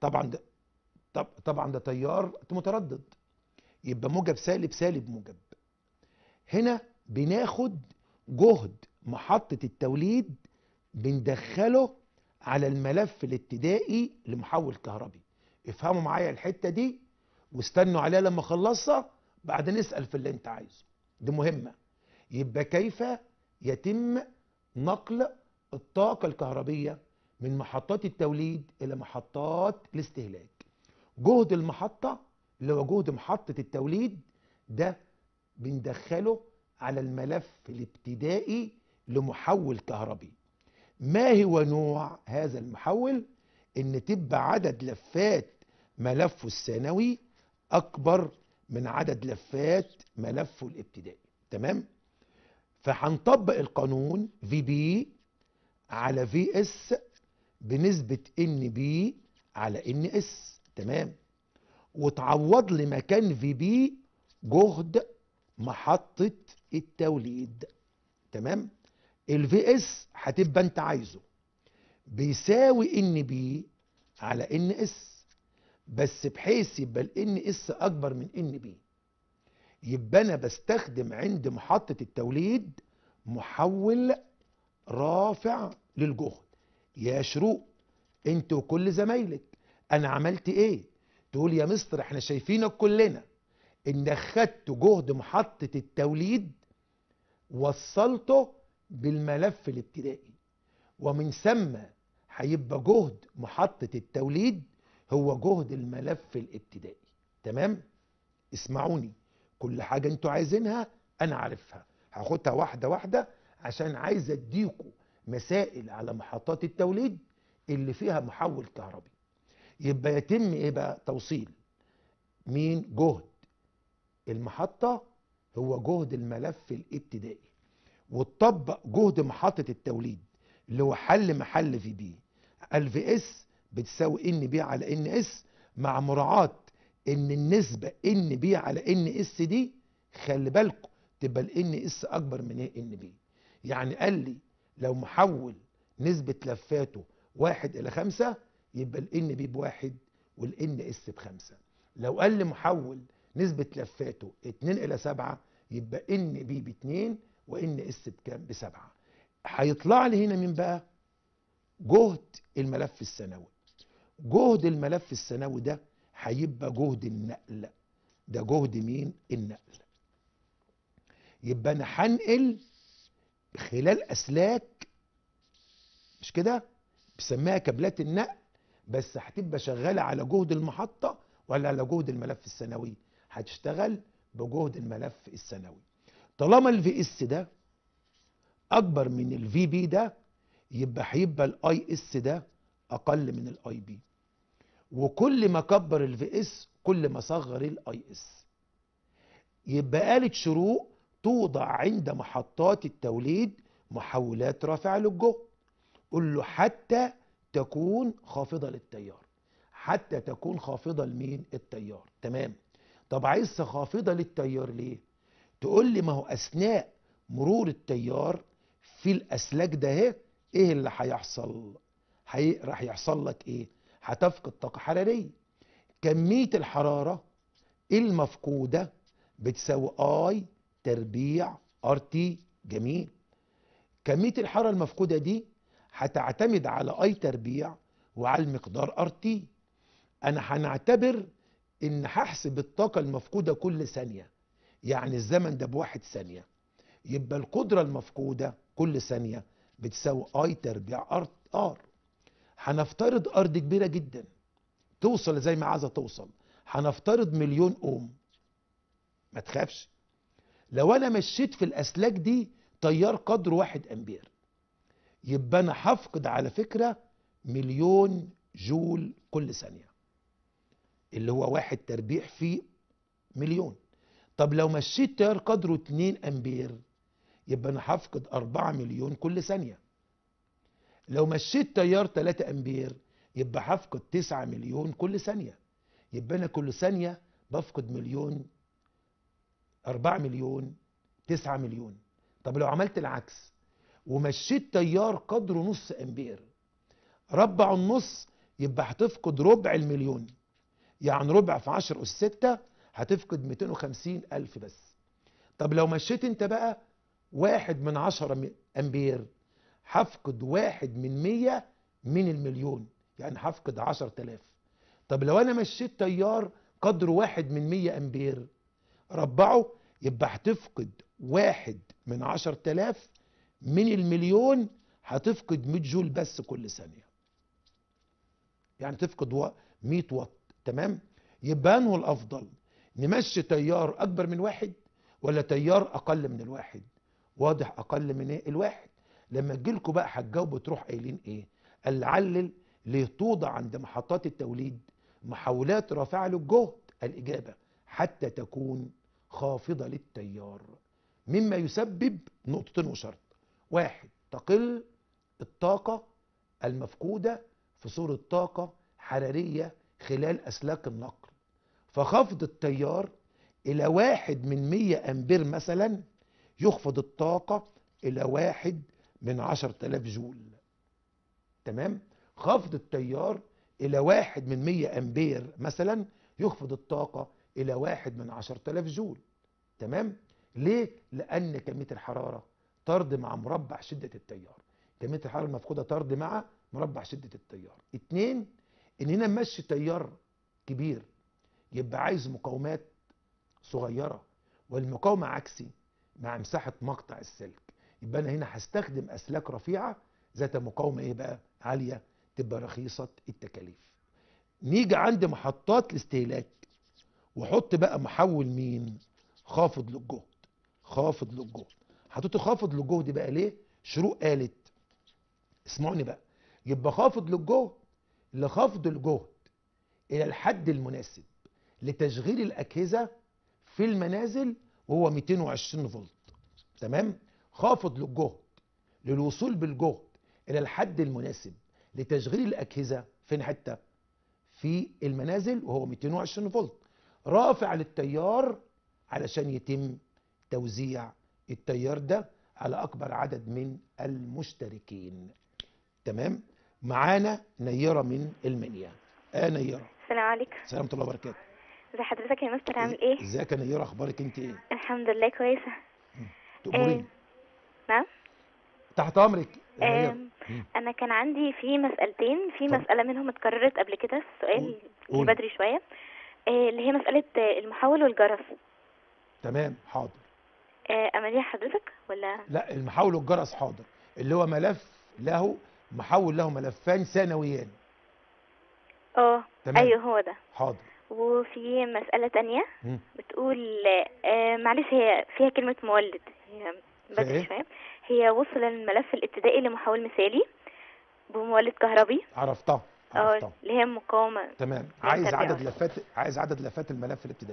طبعا ده تيار متردد، يبقى موجب سالب سالب موجب. هنا بناخد جهد محطة التوليد بندخله على الملف الابتدائي لمحول كهربي. افهموا معايا الحتة دي واستنوا عليها لما اخلصها بعدين اسأل في اللي انت عايزه، دي مهمة. يبقى كيف يتم نقل الطاقة الكهربية من محطات التوليد إلى محطات الاستهلاك؟ جهد المحطة اللي هو جهد محطة التوليد ده بندخله على الملف الابتدائي لمحول كهربي. ما هو نوع هذا المحول؟ إن تبقى عدد لفات ملفه الثانوي أكبر من عدد لفات ملفه الابتدائي. تمام؟ فهنطبق القانون في بي على في اس بنسبة ان بي على ان اس. تمام. وتعوض لي مكان في بي جهد محطة التوليد. تمام. الفي اس هتبقى انت عايزه بيساوي ان بي على ان اس، بس بحيث يبقى الان اس اكبر من ان بي. يبقى انا بستخدم عند محطة التوليد محول رافع للجهد. يا شروق انت وكل زمايلك انا عملت ايه؟ تقول يا مستر احنا شايفينك كلنا ان خدت جهد محطة التوليد وصلته بالملف الابتدائي، ومن ثم هيبقى جهد محطة التوليد هو جهد الملف الابتدائي. تمام؟ اسمعوني كل حاجة انتوا عايزينها انا عارفها، هاخدها واحدة واحدة عشان عايز اديكوا مسائل على محطات التوليد اللي فيها محول كهربي. يبقى يتم ايه بقى؟ توصيل مين؟ جهد المحطة هو جهد الملف الابتدائي، وتطبق جهد محطة التوليد اللي هو حل محل في بي. الفي اس بتساوي ان بي على ان اس، مع مراعاة ان النسبة ان بي على ان اس دي خلي بالكم تبقى الان اس اكبر من ايه؟ ان بي. يعني قال لي لو محول نسبة لفاته 1:5 يبقى الان بي ب1 والان اس ب5. لو قال لي محول نسبة لفاته 2:7 يبقى ان بي ب2 وان اس بكام؟ ب7. هيطلع لي هنا مين بقى؟ جهد الملف الثانوي. جهد الملف الثانوي ده هيبقى جهد النقل. ده جهد مين؟ النقل. يبقى انا هنقل خلال اسلاك، مش كده؟ بسميها كابلات النقل، بس هتبقى شغاله على جهد المحطه ولا على جهد الملف الثانوي؟ هتشتغل بجهد الملف الثانوي. طالما الفي اس ده اكبر من الفي بي ده يبقى هيبقى الاي اس ده اقل من الاي بي، وكل ما كبر الفي اس كل ما صغر الاي اس. يبقى آلة شروق توضع عند محطات التوليد محولات رافعة للجهد. قل له حتى تكون خافضة للتيار. حتى تكون خافضة لمين؟ التيار. تمام. طب عايزها خافضة للتيار ليه؟ تقول لي ما هو أثناء مرور التيار في الأسلاك ده ايه اللي هيحصل؟ راح يحصل لك ايه؟ هتفقد طاقة حرارية. كمية الحرارة المفقودة بتساوي اي تربيع ار تي. جميل. كمية الحرارة المفقودة دي هتعتمد على اي تربيع وعلى المقدار ار تي. انا هنعتبر ان هحسب الطاقة المفقودة كل ثانية، يعني الزمن ده ب1 ثانية، يبقى القدرة المفقودة كل ثانية بتساوي اي تربيع ار. هنفترض ار دي كبيرة جدا توصل زي ما عايزة توصل، هنفترض 1,000,000 اوم. ما تخافش، لو انا مشيت في الاسلاك دي تيار قدره 1 امبير يبقى انا هفقد على فكرة 1,000,000 جول كل ثانية، اللي هو 1 تربيع في 1,000,000. طب لو مشيت تيار قدره 2 امبير يبقى انا هفقد 4 مليون كل ثانية. لو مشيت تيار 3 امبير يبقى هفقد 9 مليون كل ثانية. يبقى انا كل ثانية بفقد مليون، 4 مليون، 9 مليون. طب لو عملت العكس ومشيت تيار قدره نص امبير، ربع النص يبقى هتفقد ربع المليون، يعني ربع في 10 أس 6 هتفقد 250 ألف بس. طب لو مشيت انت بقى 1/10 امبير هفقد 1/100 من المليون، يعني هفقد 10,000. طب لو انا مشيت تيار قدره 1/100 امبير ربعه يبقى هتفقد 1/10,000 من المليون، هتفقد 100 جول بس كل ثانية، يعني تفقد 100 واط. تمام. يبقى انه الافضل نمشي تيار اكبر من 1 ولا تيار اقل من 1؟ واضح اقل من ايه؟ 1. لما تجيلكوا بقى هتجاوبوا تروح قايلين ايه؟ اللي توضع عند محطات التوليد محولات رافعة للجهد. الإجابة حتى تكون خافضة للتيار، مما يسبب نقطتين وشرط. 1، تقل الطاقة المفقودة في صورة طاقة حرارية خلال أسلاك النقل، فخفض التيار إلى 1/100 أمبير مثلا يخفض الطاقة إلى 1/10,000 جول. تمام. خفض التيار إلى 1/100 أمبير مثلا يخفض الطاقة إلى 1/10,000 جول. تمام. ليه؟ لأن كمية الحرارة طرد مع مربع شدة التيار. كمية الحرارة المفقودة طرد مع مربع شدة التيار. 2، إن هنا نمشي تيار كبير يبقى عايز مقاومات صغيرة، والمقاومة عكسي مع مساحة مقطع السلك. يبقى أنا هنا هستخدم أسلاك رفيعة ذات مقاومة إيه بقى؟ عالية، تبقى رخيصة التكاليف. نيجي عند محطات الاستهلاك وحط بقى محول مين؟ خافض للجهد، خافض للجهد. حطيته خافض للجهد بقى ليه؟ شروق قالت، اسمعوني بقى، يبقى خافض للجهد لخفض الجهد الى الحد المناسب لتشغيل الاجهزه في المنازل وهو 220 فولت. تمام؟ خافض للجهد للوصول بالجهد الى الحد المناسب لتشغيل الاجهزه فين حته؟ في المنازل وهو 220 فولت. رافع للتيار علشان يتم توزيع التيار ده على اكبر عدد من المشتركين. تمام؟ معانا نيره من المنيا. نيره. السلام عليكم. سلامة الله وبركاته. ازي حضرتك يا مستر، عامل ايه؟ ازيك يا نيره، اخبارك انت ايه؟ الحمد لله كويسه. تأمريني. نعم. تحت امرك يا نيره. انا كان عندي في مسألتين، في اتفضل. مسألة منهم اتكررت قبل كده، السؤال قولي. اللي بدري شوية، اللي هي مسألة المحول والجرس. تمام حاضر. اماليها حضرتك ولا؟ لا، المحول والجرس حاضر، اللي هو ملف له محول له ملفان ثانويان. تمام. ايوه هو ده. حاضر. وفي مسألة تانية بتقول معلش، هي فيها كلمة مولد، هي بدري شوية. هي وصل الملف الابتدائي لمحول مثالي بمولد كهربي. عرفتها. اللي هي مقاومة. تمام. عايز عدد لفات الملف الابتدائي.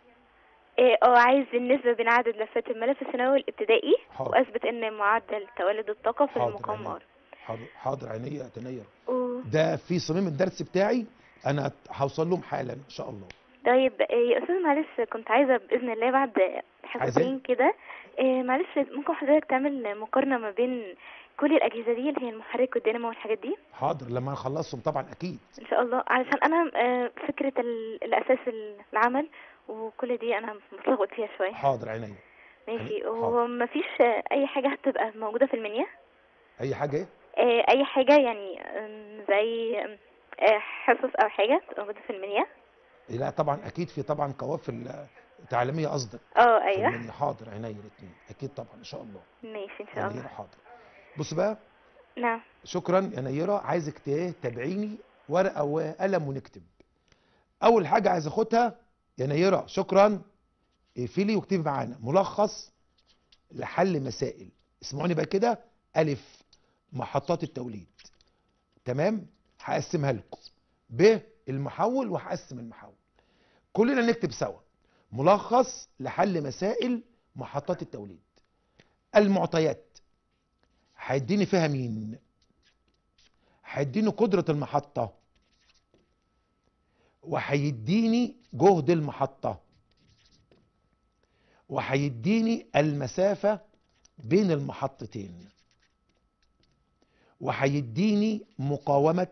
عايز النسبة بين عدد لفات الملف الثانوي والابتدائي. حاضر. واثبت ان معدل تولد الطاقة في المقاومة. حاضر عينيا تنير. ده في صميم الدرس بتاعي، انا هوصل لهم حالا ان شاء الله. طيب يا استاذ معلش، كنت عايزة باذن الله بعد حصتين كده، معلش ممكن حضرتك تعمل مقارنة ما بين كل الاجهزة دي اللي هي المحرك والدينامو والحاجات دي؟ حاضر، لما نخلصهم طبعا اكيد ان شاء الله، علشان انا فكرة الاساس العمل وكل دي انا متلخبط فيها شوية. حاضر عينيا. ماشي. ومفيش اي حاجة هتبقى موجودة في المنيا؟ اي حاجة اي حاجة يعني زي حصص او حاجة موجودة في المنيا؟ لا طبعا اكيد، في طبعا قوافل تعليمية قصدك. ايوه. حاضر عينيا الاثنين اكيد طبعا ان شاء الله. ماشي ان شاء الله. حاضر. بص بقى. نعم. شكرا يا نيرة، عايزك تتابعيني ورقة وقلم ونكتب. اول حاجة عايز اخدها يا نيرة، شكرا، اقفلي واكتبي معانا ملخص لحل مسائل. اسمعوني بقى كده. الف، محطات التوليد. تمام؟ هقسمها لكم. ب، المحول، وهقسم المحول. كلنا نكتب سوا ملخص لحل مسائل محطات التوليد. المعطيات هيديني فيها مين؟ هيديني قدرة المحطة، وهيديني جهد المحطة، وهيديني المسافة بين المحطتين، وهيديني مقاومة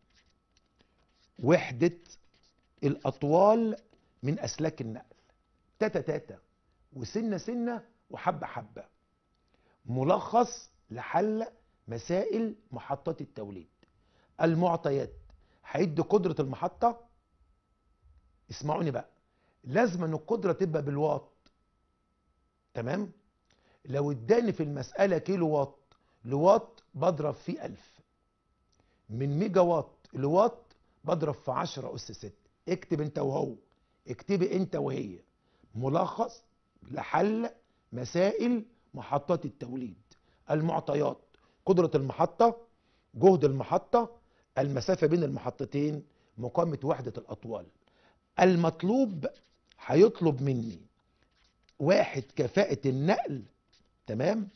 وحدة الأطوال من أسلاك النقل. تاتا تاتا وسنة سنة وحبة حبة. ملخص لحل مسائل محطات التوليد. المعطيات هيدي قدرة المحطة. اسمعوني بقى، لازم ان القدرة تبقى بالواط. تمام؟ لو اداني في المسألة كيلو واط لواط بضرب فيه 1000. من ميجا واط لواط بضرب في 10 أس 6. اكتب انت وهو، اكتبي انت وهي. ملخص لحل مسائل محطات التوليد. المعطيات: قدرة المحطة، جهد المحطة، المسافة بين المحطتين، مقاومة وحدة الأطوال. المطلوب هيطلب مني 1 كفاءة النقل. تمام؟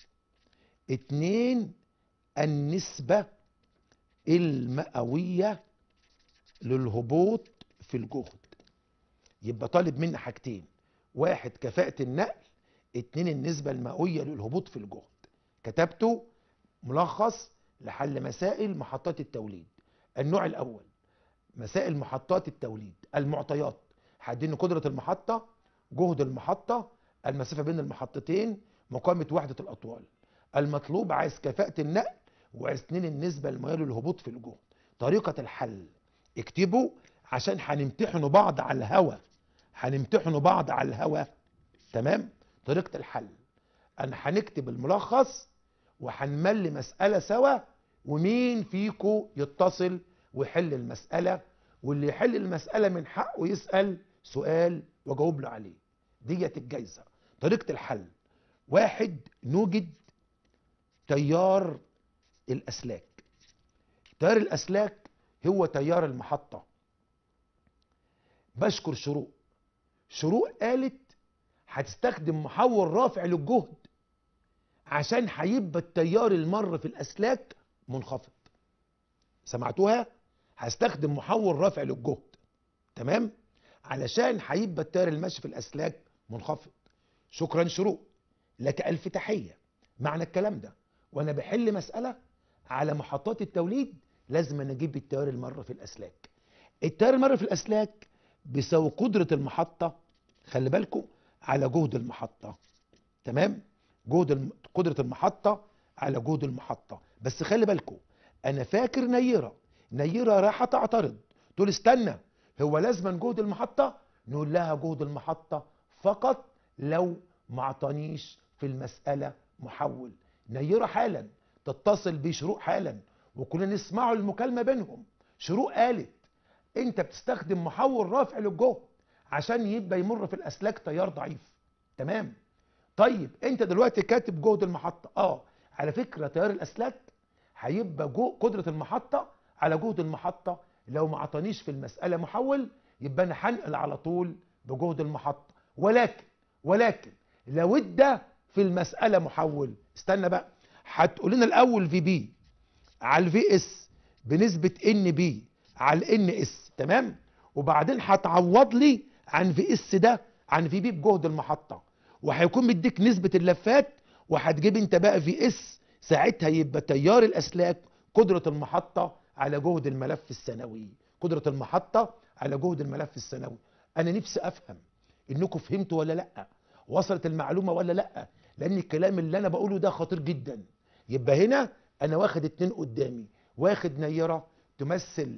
2 النسبة المئوية للهبوط في الجهد. يبقى طالب مني حاجتين: 1 كفاءة النقل، 2 النسبة المئوية للهبوط في الجهد. كتبته ملخص لحل مسائل محطات التوليد. النوع الأول مسائل محطات التوليد. المعطيات: هيديني قدرة المحطة، جهد المحطة، المسافة بين المحطتين، مقاومة وحدة الأطوال. المطلوب عايز كفاءة النقل، وعايز 2 النسبة المئوية للهبوط في الجهد. طريقة الحل اكتبوا عشان هنمتحنوا بعض على الهوا، هنمتحنوا بعض على الهوا. تمام؟ طريقة الحل أنا هنكتب الملخص وهنملي مسألة سوا، ومين فيكو يتصل ويحل المسألة، واللي يحل المسألة من حقه يسأل سؤال وجاوب له عليه. ديت الجايزة. طريقة الحل: واحد، نوجد تيار الأسلاك. تيار الأسلاك هو تيار المحطة. بشكر شروق. شروق قالت هتستخدم محول رافع للجهد عشان هيبقى التيار المر في الأسلاك منخفض. سمعتوها؟ هستخدم محول رافع للجهد، تمام، علشان هيبقى التيار الماشي في الأسلاك منخفض. شكرا شروق، لك ألف تحية. معنى الكلام ده وأنا بحل مسألة على محطات التوليد لازم أنا أجيب التيار المر في الأسلاك. التيار المر في الأسلاك بيساوي قدرة المحطة، خلي بالكم، على جهد المحطة، تمام؟ قدرة المحطة على جهد المحطة. بس خلي بالكم، أنا فاكر نيرة رايحة تعترض تقول استنى، هو لازما جهد المحطة؟ نقول لها جهد المحطة فقط لو ما اعطانيش في المسألة محول. نيرة حالا تتصل بشروق حالا وكلنا نسمعوا المكالمة بينهم. شروق قالت انت بتستخدم محول رافع للجهد عشان يبقى يمر في الأسلاك تيار ضعيف، تمام؟ طيب انت دلوقتي كاتب جهد المحطة. على فكرة تيار الأسلاك هيبقى قدرة المحطة على جهد المحطة. لو ما عطانيش في المسألة محول يبقى انا هنقل على طول بجهد المحطة. ولكن لو ادى في المسألة محول، استنى بقى، هتقول لنا الأول في بي على الفي اس بنسبة ان بي على الان اس، تمام؟ وبعدين هتعوض لي عن في اس ده عن في بي بجهد المحطة، وهيكون مديك نسبة اللفات، وهتجيب انت بقى في اس. ساعتها يبقى تيار الأسلاك قدرة المحطة على جهد الملف الثانوي. قدرة المحطة على جهد الملف الثانوي. أنا نفسي أفهم إنكم فهمتوا ولا لأ، وصلت المعلومة ولا لأ، لأن الكلام اللي أنا بقوله ده خطير جدا. يبقى هنا أنا واخد اتنين قدامي، واخد نيرة تمثل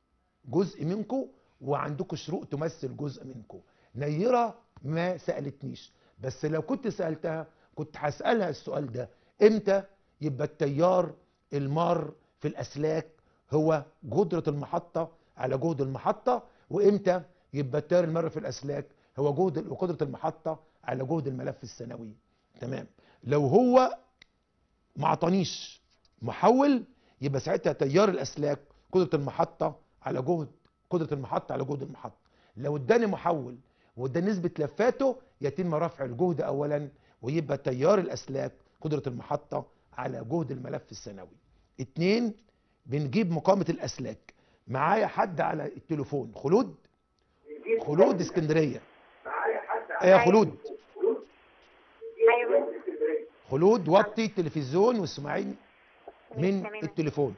جزء منكم وعندكم شروق تمثل جزء منكم. نيرة ما سألتنيش، بس لو كنت سألتها كنت هسألها السؤال ده: امتى يبقى التيار المار في الأسلاك هو قدرة المحطة على جهد المحطة، وامتى يبقى التيار المار في الأسلاك هو قدرة المحطة على جهد الملف الثانوي، تمام؟ لو هو ما عطانيش محول يبقى ساعتها تيار الأسلاك قدرة المحطة على قدرة المحطة على جهد المحطة. لو اداني محول واداني نسبة لفاته يتم رفع الجهد أولا، ويبقى تيار الأسلاك قدرة المحطة على جهد الملف الثانوي. 2، بنجيب مقاومة الأسلاك. معايا حد على التليفون؟ خلود اسكندرية. يا خلود. ايوه خلود وطي التلفزيون واسمعيني من التليفون.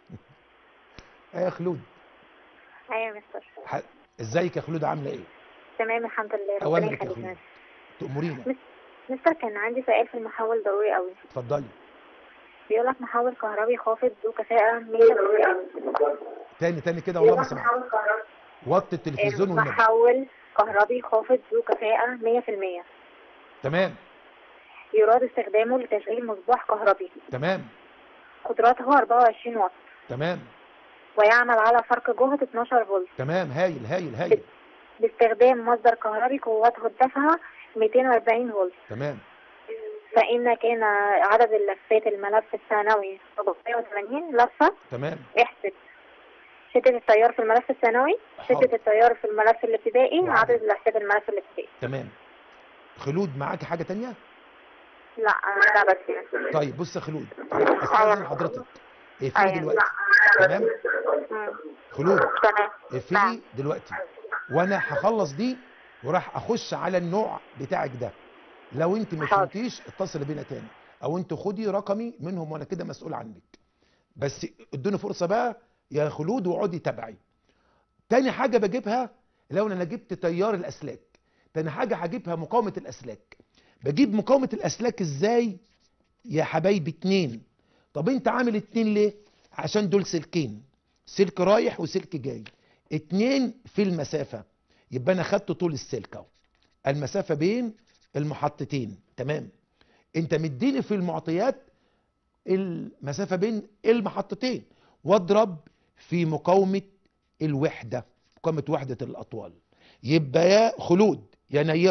يا خلود. ايوه يا مستر. ازيك يا خلود، عامله ايه؟ تمام الحمد لله. ربنا اوامرك يا يخليك. خلود، تأمرينا. مستر كان عندي سؤال في المحول ضروري قوي. اتفضلي. بيقول لك محول كهربي خافض ذو كفاءة 100%. تاني كده والله ما سمعت. وطي التلفزيون والنبي. محول كهربي خافض ذو كفاءة 100%. تمام. يراد استخدامه لتشغيل مصباح كهربي. تمام. قدراته 24 واط. تمام. ويعمل على فرق جهد 12 فولت. تمام، هايل. باستخدام مصدر كهربي قوته الدفعة 240 فولت. تمام. فإن كان عدد اللفات الملف الثانوي 480 لفة. تمام. احسب شدة التيار في الملف الثانوي، شدة التيار في الملف الابتدائي، عدد لفات الملف الابتدائي. تمام. خلود معاكي حاجة تانية؟ لا أنا ده بس. طيب بص يا خلود، استاذن حضرتك اقفلي دلوقتي. تمام. خلود اقفلي دلوقتي وانا هخلص دي وراح اخش على النوع بتاعك ده. لو انت ما فهمتيش اتصل بينا تاني، او انت خدي رقمي منهم وانا كده مسؤول عنك. بس ادوني فرصه بقى يا خلود واقعدي تابعي. تاني حاجه بجيبها، لو انا جبت تيار الاسلاك، تاني حاجه هجيبها مقاومه الاسلاك. بجيب مقاومه الاسلاك ازاي يا حبايبي؟ 2. طب انت عامل 2 ليه؟ عشان دول سلكين، سلك رايح وسلك جاي، 2 في المسافه، يبقى انا خدت طول السلك اهو، المسافه بين المحطتين. تمام. انت مديني في المعطيات المسافه بين المحطتين، واضرب في مقاومه الوحده، مقاومه وحده الاطوال. يبقى يا خلود يا نيره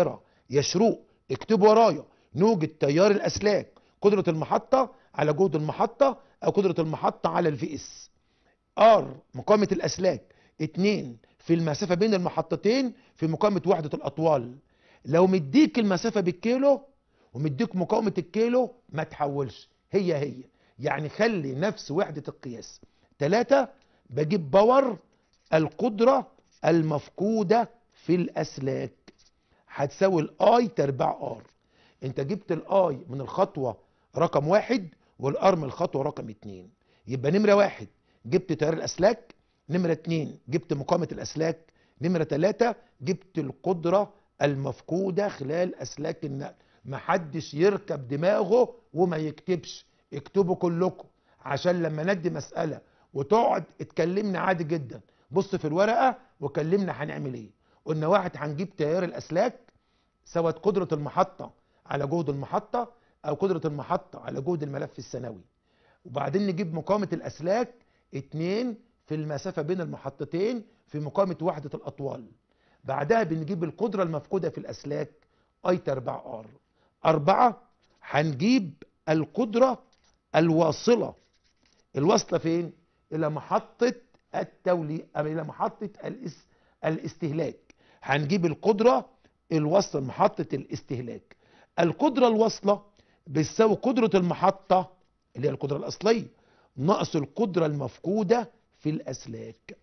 يا شروق اكتب ورايا، نوجد تيار الاسلاك قدرة المحطة على جهد المحطة او قدرة المحطة على الفي اس. ار مقاومة الاسلاك 2 في المسافة بين المحطتين في مقاومة وحدة الاطوال. لو مديك المسافة بالكيلو ومديك مقاومة الكيلو ما تحولش، هي يعني خلي نفس وحدة القياس. 3 بجيب باور القدرة المفقودة في الاسلاك هتساوي الاي تربيع ار. انت جبت الاي من الخطوة رقم 1 والار من الخطوة رقم 2. يبقى نمرة 1 جبت تيار الاسلاك، نمرة 2 جبت مقاومة الاسلاك، نمرة 3 جبت القدرة المفقودة خلال اسلاك النقل. محدش يركب دماغه وما يكتبش، اكتبوا كلكم عشان لما ندي مسألة وتقعد اتكلمنا عادي جدا. بص في الورقة وكلمنا هنعمل ايه. قلنا 1 هنجيب تيار الاسلاك سوت قدرة المحطة على جهد المحطة او قدرة المحطة على جهد الملف الثانوي. وبعدين نجيب مقاومة الاسلاك 2 في المسافة بين المحطتين في مقاومة وحدة الاطوال. بعدها بنجيب القدرة المفقودة في الاسلاك اي تربيع ار. 4 هنجيب القدرة الواصلة. الواصلة فين؟ الى محطة التوليد او الى محطة الاستهلاك. هنجيب القدرة الواصلة لمحطة الاستهلاك. القدرة الواصلة بتساوي قدرة المحطة اللي هي القدرة الأصلية ناقص القدرة المفقودة في الأسلاك.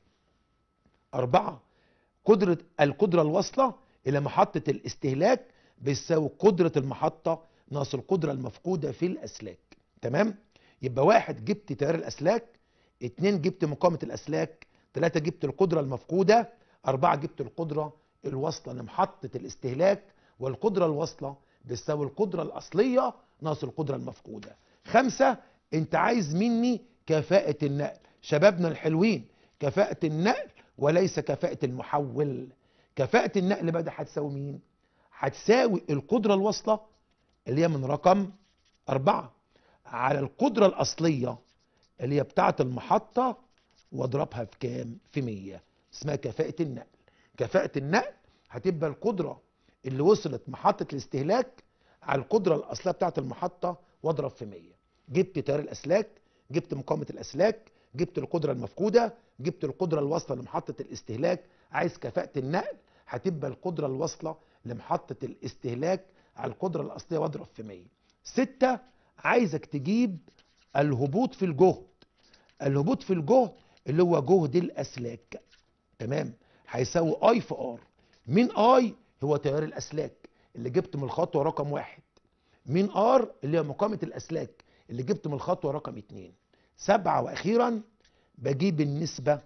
4 القدرة الواصلة إلى محطة الاستهلاك بتساوي قدرة المحطة ناقص القدرة المفقودة في الأسلاك. تمام؟ يبقى 1 جبت تيار الأسلاك، 2 جبت مقاومة الأسلاك، 3 جبت القدرة المفقودة، 4 جبت القدرة الواصلة لمحطة الاستهلاك. والقدرة الواصلة بتساوي القدرة الأصلية ناقص القدرة المفقودة. 5 انت عايز مني كفاءة النقل. شبابنا الحلوين، كفاءة النقل وليس كفاءة المحول. كفاءة النقل بقى هتساوي مين؟ هتساوي القدرة الواصلة اللي هي من رقم 4 على القدرة الأصلية اللي هي بتاعة المحطة واضربها في كام؟ في 100. اسمها كفاءة النقل. كفاءة النقل هتبقى القدرة اللي وصلت محطة الاستهلاك على القدرة الأصلية بتاعة المحطة واضرب في 100. جبت تيار الأسلاك، جبت مقاومة الأسلاك، جبت القدرة المفقودة، جبت القدرة الواصلة لمحطة الاستهلاك. عايز كفاءة النقل هتبقى القدرة الواصلة لمحطة الاستهلاك على القدرة الأصلية واضرب في 100. 6 عايزك تجيب الهبوط في الجهد. الهبوط في الجهد اللي هو جهد الأسلاك. تمام؟ هيساوي اي في ار. مين اي؟ هو تيار الاسلاك اللي جبت من الخطوه رقم 1. مين ار؟ اللي هي مقاومه الاسلاك اللي جبت من الخطوه رقم 2. 7 واخيرا بجيب النسبه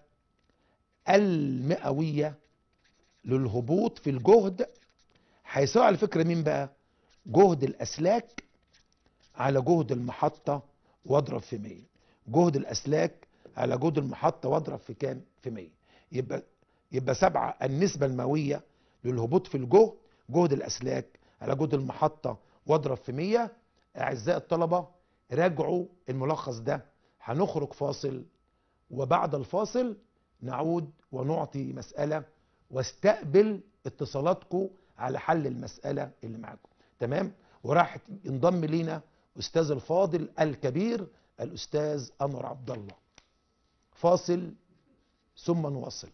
المئويه للهبوط في الجهد. هيساوي على فكره مين بقى؟ جهد الاسلاك على جهد المحطه واضرب في 100. جهد الاسلاك على جهد المحطه واضرب في كام؟ في 100. يبقى 7 النسبة المئوية للهبوط في الجهد، جهد الأسلاك على جهد المحطة واضرب في 100. أعزائي الطلبة راجعوا الملخص ده. هنخرج فاصل وبعد الفاصل نعود ونعطي مسألة واستقبل اتصالاتكم على حل المسألة اللي معاكم. تمام؟ وراح ينضم لينا أستاذ الفاضل الكبير الأستاذ أنور عبد الله. فاصل ثم نواصل.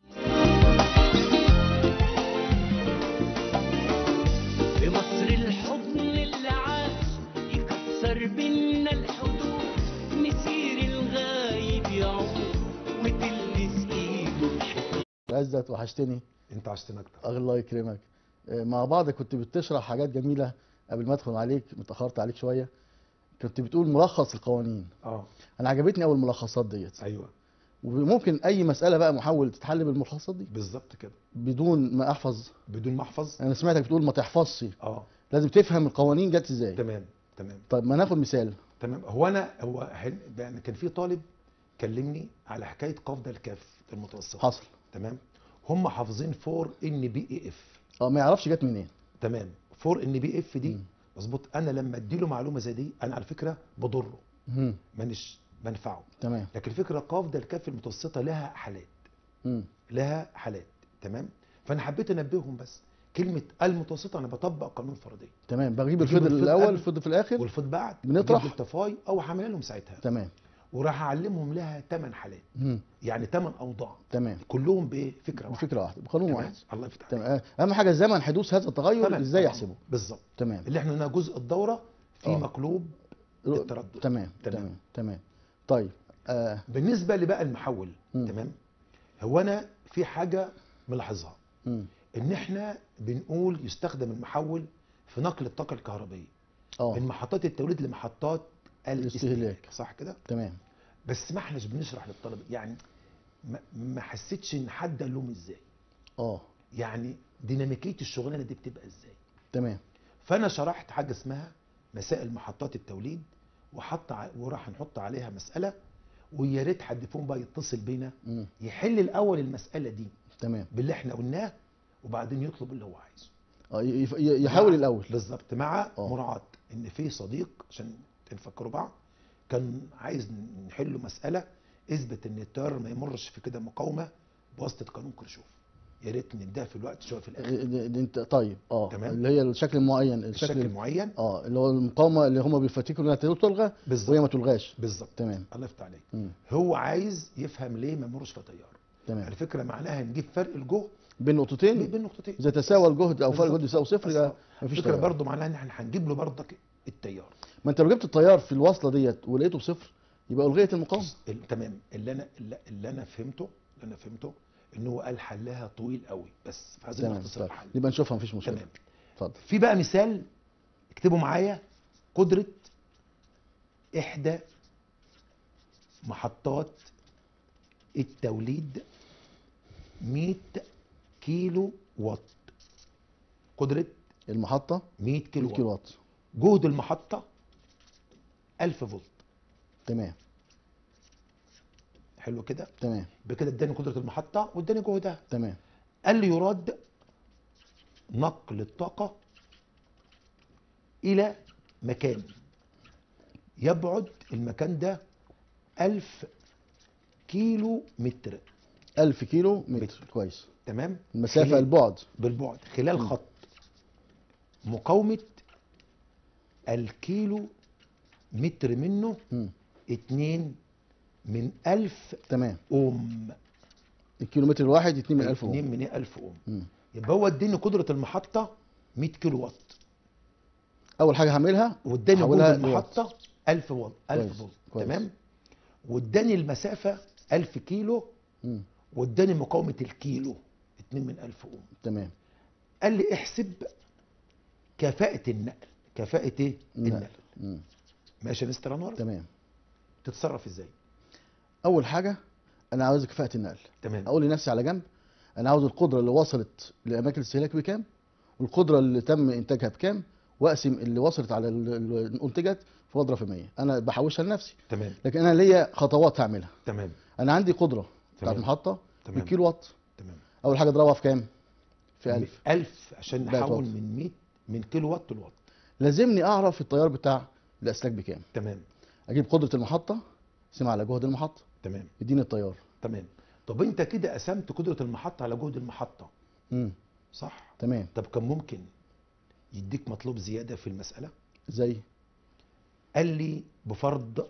في مصر الحضن اللي عاش يكسر بينا الحدود، مسير الغايب يعود وتلمس ايده الحدود. عزت وحشتني. انت عشتنا اكتر. الله يكرمك. مع بعض كنت بتشرح حاجات جميله قبل ما ادخل عليك، متاخرت عليك شويه. كنت بتقول ملخص القوانين. انا عجبتني اول الملخصات ديت. ايوه. وممكن اي مساله بقى محول تتحل بالملخصات دي بالظبط كده بدون ما احفظ. بدون ما احفظ. انا سمعتك بتقول ما تحفظش. لازم تفهم القوانين جت ازاي. تمام. طيب ما ناخد مثال. تمام. يعني كان في طالب كلمني على حكايه قفض الكاف في المتوسط. حصل. تمام. هم حافظين 4 ان بي اي اف. ما يعرفش جت منين. تمام. 4 ان بي اف دي مظبوط. انا لما اديله معلومه زي دي انا على فكره بضره، مانيش بنفعه. تمام. لكن الفكره قفض الكاف المتوسطه لها حالات. لها حالات. تمام. فانا حبيت انبههم بس كلمه المتوسطه انا بطبق قانون الفرضيه. تمام، بجيب بجيب الفضل الفضل الاول قبل الفضل في الاخر والفض بعد، بنطرح. بجيب الطفاي او هعملها لهم ساعتها. تمام. وراح اعلمهم لها 8 حالات، يعني 8 اوضاع، تمام، كلهم بفكره واحده. بفكره واحده بقانون تمام؟ واحد. الله يفتح عليك. تمام. اهم حاجه زمن حدوث هذا التغير تمام. ازاي طبعاً. يحسبه. بالظبط. تمام. اللي احنا قلنا جزء الدوره في آه. مقلوب التردد. تمام تمام تمام. طيب بالنسبه لبقى المحول، مم. تمام، هو انا في حاجه ملاحظها، ان احنا بنقول يستخدم المحول في نقل الطاقه الكهربائيه من محطات التوليد لمحطات الاستهلاك، صح كده؟ تمام. بس ما احناش بنشرح للطلبه، يعني ما حسيتش ان حد قال لهم ازاي. يعني ديناميكيه الشغلانه دي بتبقى ازاي. تمام. فانا شرحت حاجه اسمها مسائل محطات التوليد، وراح نحط عليها مساله، ويا ريت حد فيهم بقى يتصل بينا يحل الاول المساله دي تمام باللي احنا قلناه، وبعدين يطلب اللي هو عايزه. يحاول الاول بالظبط، مع مراعاه ان في صديق عشان تفكروا بعض كان عايز نحل مساله اثبت ان التيار ما يمرش في كده مقاومه بواسطه قانون كيرشوف. يا ريت نبدا في الوقت شويه في الاخر. انت طيب تمام. اللي هي الشكل المعين، الشكل المعين اللي هو المقاومه اللي هم بيفتكروا انها تلغى وهي ما تلغاش. بالظبط. تمام. الله يفتح عليك. هو عايز يفهم ليه ما يمرش في تيار. تمام. على فكره معناها نجيب فرق الجهد بين نقطتين، اذا تساوى الجهد او فرق الجهد يساوي صفر يبقى مفيش تيار. الفكره برضه معناها ان احنا هنجيب له برضك التيار. ما انت لو جبت التيار في الوصله ديت ولقيته بصفر يبقى الغيت المقاومه. تمام. اللي انا فهمته ان هو قال حلها طويل قوي، بس عايزين نختصر الحل. يبقى نشوفها مفيش مشكله. تمام. اتفضل. في بقى مثال اكتبوا معايا. قدره احدى محطات التوليد 100 كيلو واط. قدره المحطه 100 كيلو واط. جهد المحطه 1000 فولت. تمام. حلو كده. تمام. بكده اداني قدره المحطه واداني جهدها. تمام. قال لي يراد نقل الطاقه الى مكان يبعد المكان ده 1000 كيلو متر. 1000 كيلو متر. كويس. تمام. المسافه البعد بالبعد خلال خط مقاومه الكيلو متر منه 2 من 1000. تمام. اوم. الكيلومتر الواحد 2 من 1000 اوم. 2 من 1000 اوم. يبقى هو اداني قدره المحطه 100 كيلو واط. اول حاجه هعملها واداني جهد المحطه 1000 واط. 1000 فولت. تمام. واداني المسافه 1000 كيلو. واداني مقاومه الكيلو 2 من 1000 اوم. تمام. قال لي احسب كفاءه النقل. كفاءه ايه؟ النقل. ماشي يا مستر انور؟ تمام. تتصرف ازاي؟ اول حاجه انا عاوز كفاءه النقل. تمام. اقول لنفسي على جنب انا عاوز القدره اللي وصلت لاماكن الاستهلاك بكام، والقدره اللي تم انتاجها بكام، واقسم اللي وصلت على انتجت واضرب في 100. انا بحوشها لنفسي. تمام. لكن انا ليا خطوات هعملها. تمام. انا عندي قدره بتاعت المحطه بالكيلو وات. تمام. اول حاجه اضربها في كام؟ في 1000. 1000 عشان نحول من 100 من كيلو وات لوات. لازمني اعرف التيار بتاع الاسلاك بكام. تمام. اجيب قدره المحطه اقسمها على جهد المحطه. تمام. يديني التيار. تمام. طب انت كده قسمت قدره المحطه على جهد المحطه. صح. تمام. طب كان ممكن يديك مطلوب زياده في المساله؟ زي؟ قال لي بفرض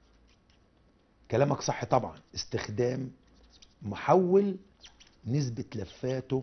كلامك صح طبعا استخدام محول نسبه لفاته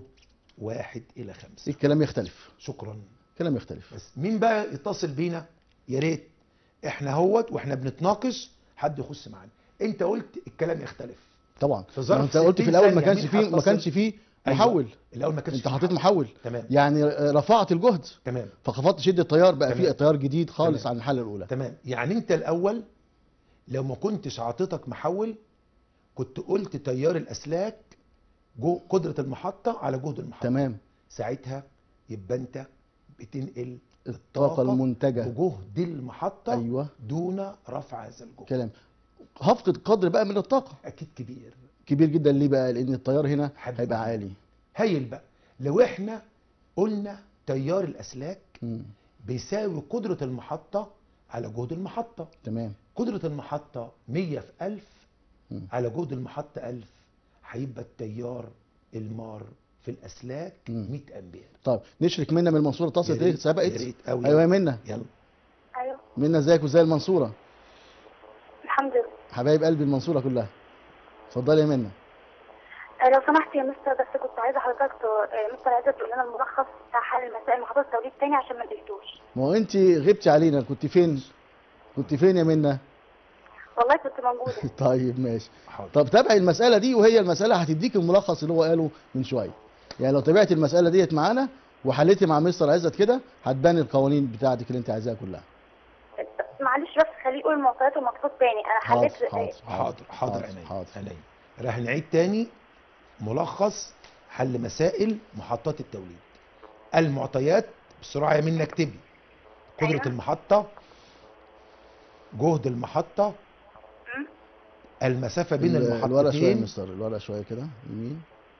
1:5. الكلام يختلف. شكرا. كلام يختلف. بس مين بقى يتصل بينا؟ يا ريت احنا هوت واحنا بنتناقش حد يخش معانا. انت قلت الكلام يختلف طبعا. انت قلت في الاول ما كانش فيه محول. الاول ما كانش انت حطيت محول. تمام. يعني رفعت الجهد. تمام. فخفضت شده التيار بقى تمام. في تيار جديد خالص. تمام. عن الحاله الاولى. تمام. يعني انت الاول لو ما كنتش عاطيتك محول كنت قلت تيار الاسلاك قدره المحطه على جهد المحطه. تمام. ساعتها يبقى انت بتنقل الطاقه المنتجه بجهد المحطه. ايوه. دون رفع هذا الجهد. كلام. هفقد قدر بقى من الطاقه. اكيد كبير. كبير جدا. ليه بقى؟ لان التيار هنا هيبقى عالي. هايل بقى. لو احنا قلنا تيار الاسلاك بيساوي قدره المحطه على جهد المحطه. تمام. قدره المحطه 100 في 1000 على جهد المحطه 1000 هيبقى التيار المار في الاسلاك 100 امبير. طب نشرك منا من المنصوره اتصلت يا ايه ريت، سبقت؟ يا ريت قوي. ايوه يا منا. يلا. ايوه منا ازيك وازاي المنصوره؟ الحمد لله. حبايب قلبي المنصوره كلها. اتفضلي يا منا. لو سمحت يا مستر، بس كنت عايزه حضرتك مستر عايزه تقول لنا الملخص بتاع حل المسائل محافظه التوليد تاني عشان ما نقلتوش. ما هو انت غبتي علينا، كنت فين؟ كنت فين يا منا؟ والله كنت موجوده. طيب ماشي. حاضر. طب تابعي المساله دي، وهي المساله هتديك الملخص اللي هو قاله من شويه. يعني لو تابعت المساله ديت معانا وحليتي مع مستر عزت كده هتبان القوانين بتاعتك اللي انت عايزاها كلها. معلش بس خليه يقول المعطيات والمقصود تاني. انا حليت. حاضر عينيا. راح نعيد تاني ملخص حل مسائل محطات التوليد. المعطيات بسرعه يا منى اكتبي. قدره أيوة. المحطه، جهد المحطه، المسافه بين الورقه شويه يا المحطتين، مستر، الورقه شويه كده يمين.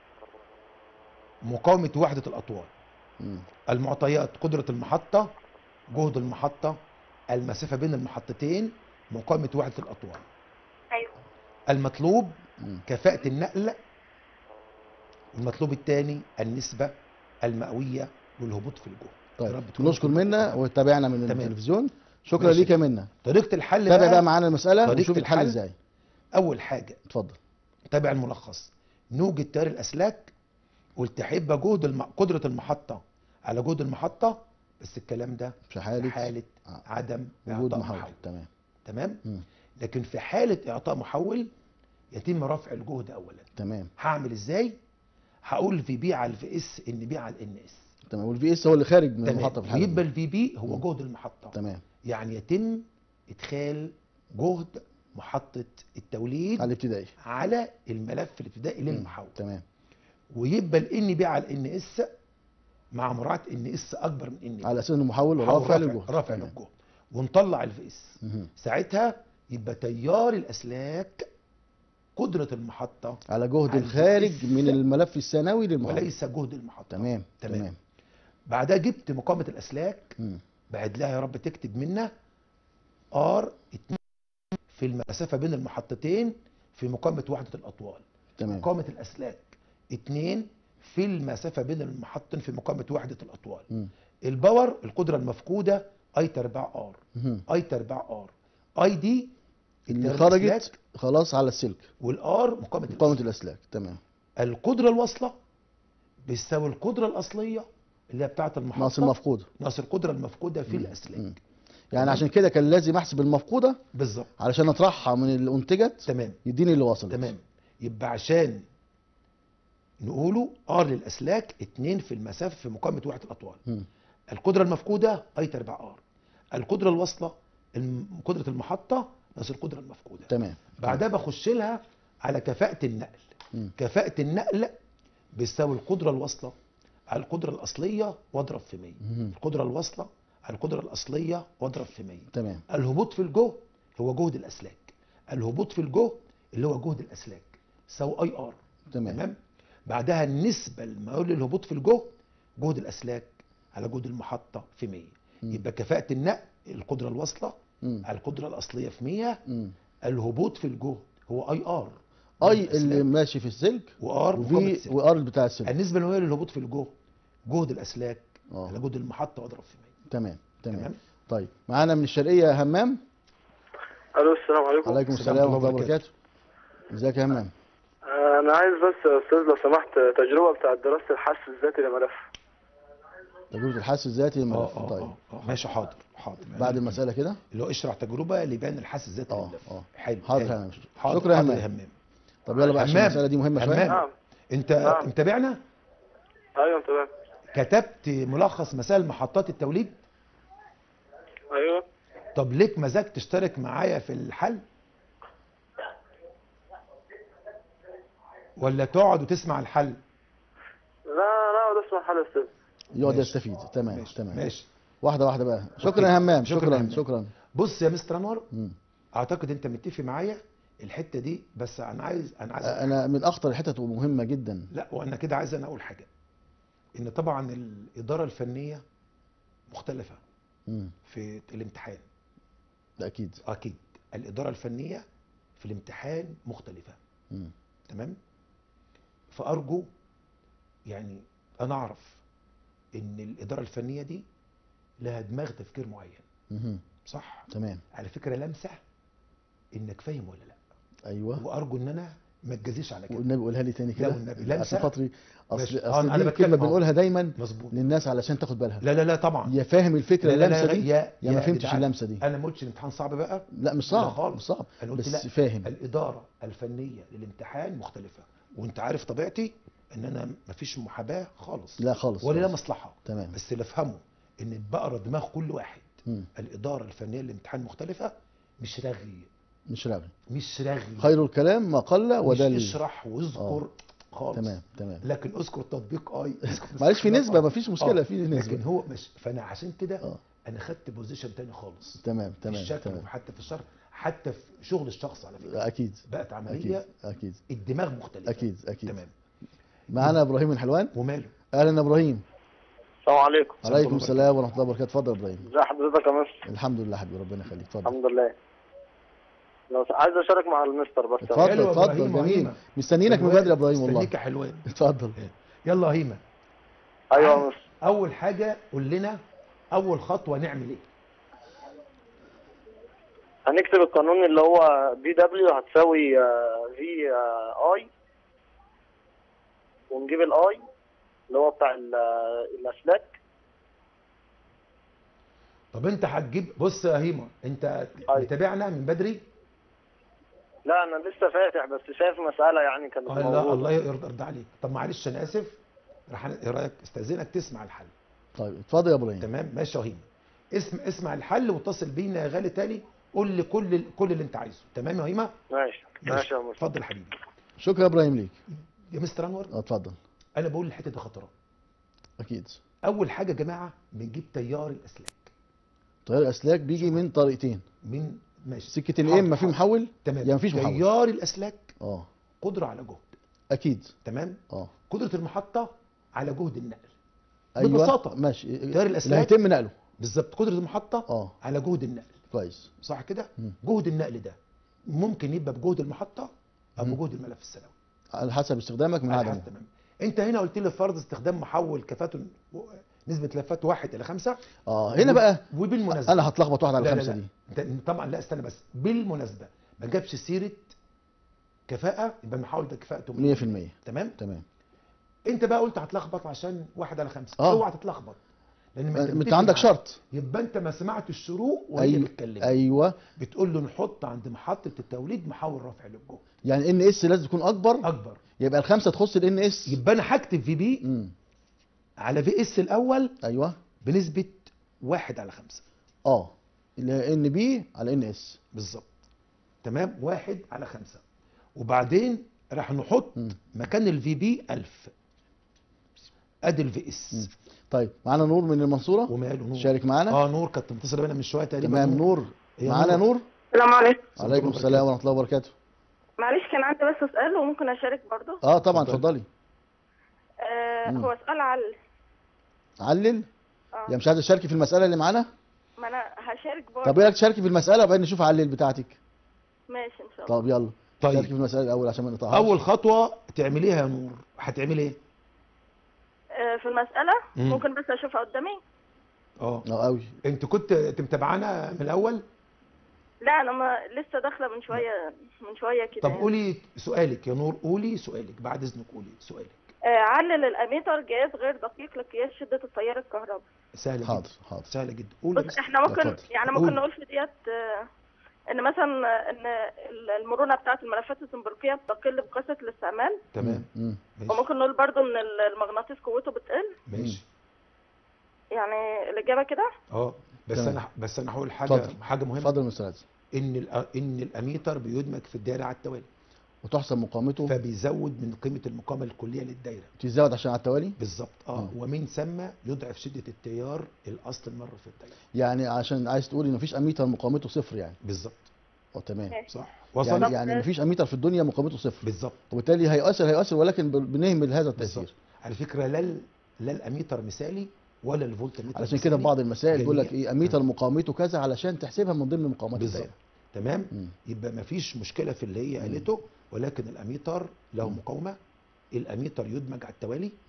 مقاومه وحده الاطوال. مم. المعطيات قدره المحطه، جهد المحطه، المسافه بين المحطتين، مقاومه وحده الاطوال. ايوه. المطلوب مم. كفاءه النقل. المطلوب الثاني النسبه المئويه والهبوط في الجهد. يا طيب رب تكونوا نشكر كنتوا منا فاهمين. وتابعنا من تمام. التلفزيون. شكرا ماشي. ليك يا منا. طريقه الحل تابع بقى معانا المساله طريقة وشوف الحل الحل. ازاي. اول حاجه اتفضل. تابع الملخص. نوجد تيار الاسلاك والتحب قدره المحطه على جهد المحطه، بس الكلام ده في حاله حاله عدم وجود اعطاء محول. محول. تمام. تمام. مم. لكن في حاله اعطاء محول يتم رفع الجهد اولا. تمام. هعمل ازاي؟ هقول في بي على الفي اس ان بي على الان اس. تمام. والفي اس هو اللي خارج من المحطه في الحاله ويبقى دي. الفي بي هو جهد المحطه. تمام. يعني يتم ادخال جهد محطه التوليد على الابتدائي. على الملف الابتدائي للمحول. تمام. ويبقى الان بي على الان اس مع مراعاه ان اس اكبر من ان بي. على اساس انه محول رافع للجهد. رافع تمام. للجهد. ونطلع الفي اس. مهم. ساعتها يبقى تيار الاسلاك قدره المحطه على جهد على الخارج الفي اس من الملف الثانوي للمحول. وليس جهد المحطه. تمام. تمام. بعدها جبت مقاومه الاسلاك. مم. بعد لها يا رب تكتب منا ار 2 في المسافه بين المحطتين في مقاومه وحده الاطوال. تمام. مقاومه الاسلاك 2 في المسافه بين المحطتين في مقاومه وحده الاطوال. مم. الباور القدره المفقوده اي تربع ار. مهم. اي تربع ار. اي دي اللي التيار خرجت الأسلاك، خلاص على السلك. والار مقاومه مقاومه الاسلاك. الاسلاك. تمام. القدره الواصله بتساوي القدره الاصليه اللي هي بتاعه المحطه ناقص المفقوده. ناقص القدره المفقوده في الاسلاك. مم. يعني عشان كده كان لازم احسب المفقوده بالظبط. علشان اطرحها من اللي انتجت تمام. يديني اللي وصلت. تمام. يبقى عشان نقوله ار للاسلاك 2 في المسافه في مقاومه وحده الاطوال. مم. القدره المفقوده اي تربع ار. القدره الواصله قدره المحطه ناقص القدره المفقوده. تمام. بعدها بخش لها على كفاءه النقل. مم. كفاءه النقل بيساوي القدره الواصله على القدره الاصليه واضرب في 100. مم. القدره الواصله على القدره الاصليه واضرب في 100. تمام. الهبوط في الجهد هو جهد الاسلاك. الهبوط في الجهد اللي هو جهد الاسلاك يساوي اي ار. تمام. بعدها النسبه المئويه للهبوط في الجهد جهد الاسلاك على جهد المحطه في 100. يبقى كفاءه النقل القدره الواصله مم. على القدره الاصليه في 100. مم. الهبوط في الجهد هو اي ار. اي اللي ماشي في السلك وار مقاومة وفي السلك. وار بتاع السلك. النسبه المئويه للهبوط في الجهد جهد الاسلاك اه. على جهد المحطه واضرب في 100. تمام. تمام. تمام. طيب معانا من الشرقيه همام. الو السلام عليكم. عليكم السلام ورحمه الله وبركاته. ازيك يا همام؟ انا عايز بس يا استاذ لو سمحت تجربه بتاعت دراسه الحس الذاتي لملف. تجربه الحس الذاتي للملف. طيب ماشي. حاضر. بعد المساله كده اللي هو اشرح تجربه لبيان الحس الذاتي اه للملف. اه حلو. حاضر حلو. يا همام. حاضر. شكرا يا حاضر همام. طب يلا بقى عشان همام. المساله دي مهمه شويه. همام. انت نعم. متابعنا؟ ايوه تمام. كتبت ملخص مسائل محطات التوليد. ايوه. طب ليك مزاج تشترك معايا في الحل ولا تقعد وتسمع الحل؟ لا لا اقعد اسمع الحل يا استاذ. يقعد ماشي. يستفيد. تمام. ماشي. تمام. ماشي. واحده واحده بقى. شكرا يا همام. شكرا يا همام. شكرا. بص يا مستر انور، مم. اعتقد انت متفق معايا الحته دي، بس انا عايز انا من اخطر الحتت ومهمه جدا. لا، وانا كده عايز اقول حاجه، ان طبعا الاداره الفنيه مختلفه مم. في الامتحان. ده اكيد. اكيد الاداره الفنيه في الامتحان مختلفه. مم. تمام. فارجو يعني انا اعرف ان الاداره الفنيه دي لها دماغ تفكير معين. مهم. صح. تمام. على فكره لمسه انك فاهم ولا لا، ايوه. وارجو ان انا ما تجازيش على كده. والنبي قولها لي تاني لا كده والنبي عشان لمسه. خاطري. ماشي. اصل أنا دي بتكلم كلمه بنقولها دايما مظبوط للناس علشان تاخد بالها. لا لا لا طبعا. يا فاهم الفكره لا لا اللمسه لا دي يا ما فهمتش جدعان، اللمسه دي. انا ما قلتش الامتحان صعب بقى. لا مش لا صعب خالص. مش صعب انا قلت بس لا، فاهم. الاداره الفنيه للامتحان مختلفه، وانت عارف طبيعتي ان انا مفيش محاباه خالص لا خالص ولا لا خالص. مصلحه. تمام. بس اللي افهمه ان بقرا دماغ كل واحد. مم. الاداره الفنيه للامتحان مختلفه، مش رغي. مش رغي. مش رغي. خير الكلام ما قل مش ودل. اشرح واذكر خالص. تمام تمام. لكن اذكر تطبيق معلش في نسبه ما فيش مشكله في لكن نسبه. هو مش، فانا عشان كده اه انا خدت بوزيشن تاني خالص. تمام في تمام الشكل تمام. وحتى في الشرح، حتى في شغل الشخص على فكره اكيد بقت عمليه اكيد اكيد الدماغ مختلفه. اكيد اكيد. تمام. معانا ابراهيم من حلوان. وماله. اهلا يا ابراهيم. السلام عليكم. عليكم السلام ورحمه الله وبركاته. اتفضل يا ابراهيم. ازي حضرتك يا مستر؟ الحمد لله حبيبي ربنا يخليك. اتفضل. الحمد لله. لو عايز اشارك مع المستر بس. اتفضل حلو يا اتفضل إبراهيم جميل. وهيمة. مستنيينك من بدري يا ابراهيم والله. مستنيك يا حلوان. اتفضل. يلا هيمة. ايوه يا مستر. اول حاجه قول لنا اول خطوه نعمل ايه. هنكتب القانون اللي هو بي دبليو هتساوي في اي، ونجيب الاي اللي هو بتاع الاسلاك. طب انت هتجيب، بص يا هيمة انت متابعنا من بدري. لا انا لسه فاتح بس شايف مساله يعني كانت لا موجوده. الله يرضى عليك. طب معلش انا اسف، ايه رايك استاذنك تسمع الحل. طيب اتفضل يا ابراهيم. تمام ماشي يا هيمة. اسمع الحل واتصل بينا يا غالي تاني، قول لي كل اللي انت عايزه. تمام يا هيمة. ماشي ماشي يا مستر. اتفضل يا حبيبي. شكرا يا ابراهيم ليك. يا مستر انور اتفضل. انا بقول الحته دي خطره. اكيد. اول حاجه يا جماعه بنجيب تيار الاسلاك. تيار الاسلاك بيجي من طريقتين. من ماشي سكه الاما في محول. تمام. يعني مفيش محول. تيار الاسلاك اه قدره على جهد. اكيد. تمام. اه قدره المحطه على جهد النقل. ايوه ببساطه ماشي. تيار الاسلاك اللي هيتم نقله. بالظبط قدره المحطه على جهد النقل. كويس. صح كده. جهد النقل ده ممكن يبقى بجهد المحطه او بجهد الملف الثانوي على حسب استخدامك من عدمه. تمام. انت هنا قلت لي فرض استخدام محول كفاءته نسبه لفات 1:5. هنا بقى وبالمناسبه انا هتلخبط 1/5 دي. طبعا لا استنى بس، بالمناسبه ما جابش سيره كفاءه، يبقى المحول ده كفاءته 100%. تمام. تمام. انت بقى قلت هتلخبط عشان 1/5. اوعى تتلخبط، لان انت عندك شرط. يبقى انت ما سمعتش الشروق وهي بتتكلم. ايوه بتقول له نحط عند محطه التوليد محول رفع للجهد. يعني ان اس لازم تكون اكبر. يبقى ال5 تخص الان اس. يبقى انا هكتب في بي على في اس الاول. ايوه بنسبه 1/5. ان بي على ان اس بالظبط. تمام. 1/5. وبعدين راح نحط مكان الفي بي 1000. ادي الفي اس. طيب معانا نور من المنصوره. وماله نور؟ شارك معانا. نور كانت متصله بينا من شويه تقريبا. تمام نور. معانا نور. السلام عليكم. وعليكم السلام ورحمه الله وبركاته. معلش كان عندي بس سؤال وممكن اشارك برضه. طبعا اتفضلي. هو سؤال علل. يا مش عايزه تشاركي في المساله اللي معانا؟ ما انا هشارك برضه. طب ايه رايك تشاركي في المساله وبعدين نشوف علل بتاعتك. ماشي ان شاء الله. طب يلا. طيب شاركي في المساله الاول عشان ما نقطعهاش. اول خطوه تعمليها يا نور هتعملي ايه؟ في المساله ممكن بس اشوفها قدامي. قوي. انت كنت متابعانا من الاول؟ لا انا ما لسه داخله من شويه كده. طب قولي سؤالك يا نور، قولي سؤالك بعد اذنك، قولي سؤالك. علل الاميتر جهاز غير دقيق لقياس شده التيار الكهربائي. سهله حاضر جدا. حاضر سهله جدا. قولي. بص احنا ممكن يعني ممكن نقول في ديت ان مثلا ان المرونه بتاعه الملفات الزنبركيه بتقل بكثره الاستعمال. تمام. وممكن نقول برضو ان المغناطيس قوته بتقل. ماشي. يعني الاجابه كده. بس انا هقول حاجه مهمه. اتفضل يا استاذ. ان الاميتر بيدمج في الدايره على التوالي وتحسب مقاومته، فبيزود من قيمه المقاومه الكليه للدايره. تزود عشان على التوالي بالظبط. ومن ثم يضعف شده التيار الاصل المر في الدايره. يعني عشان عايز تقول ان مفيش اميتر مقاومته صفر يعني. بالظبط. تمام. صح. وصل. يعني مفيش اميتر في الدنيا مقاومته صفر. بالظبط. وبالتالي هيؤثر ولكن بنهمل هذا التاثير. بالزبط. على فكره لا الاميتر مثالي ولا الفولت ميتر. علشان كده في بعض المسائل بيقول لك ايه اميتر مقاومته كذا علشان تحسبها من ضمن مقاومات الدايره. تمام. يبقى مفيش مشكله في اللي هي قالته، ولكن الاميتر له مقاومه. الاميتر يدمج على التوالي.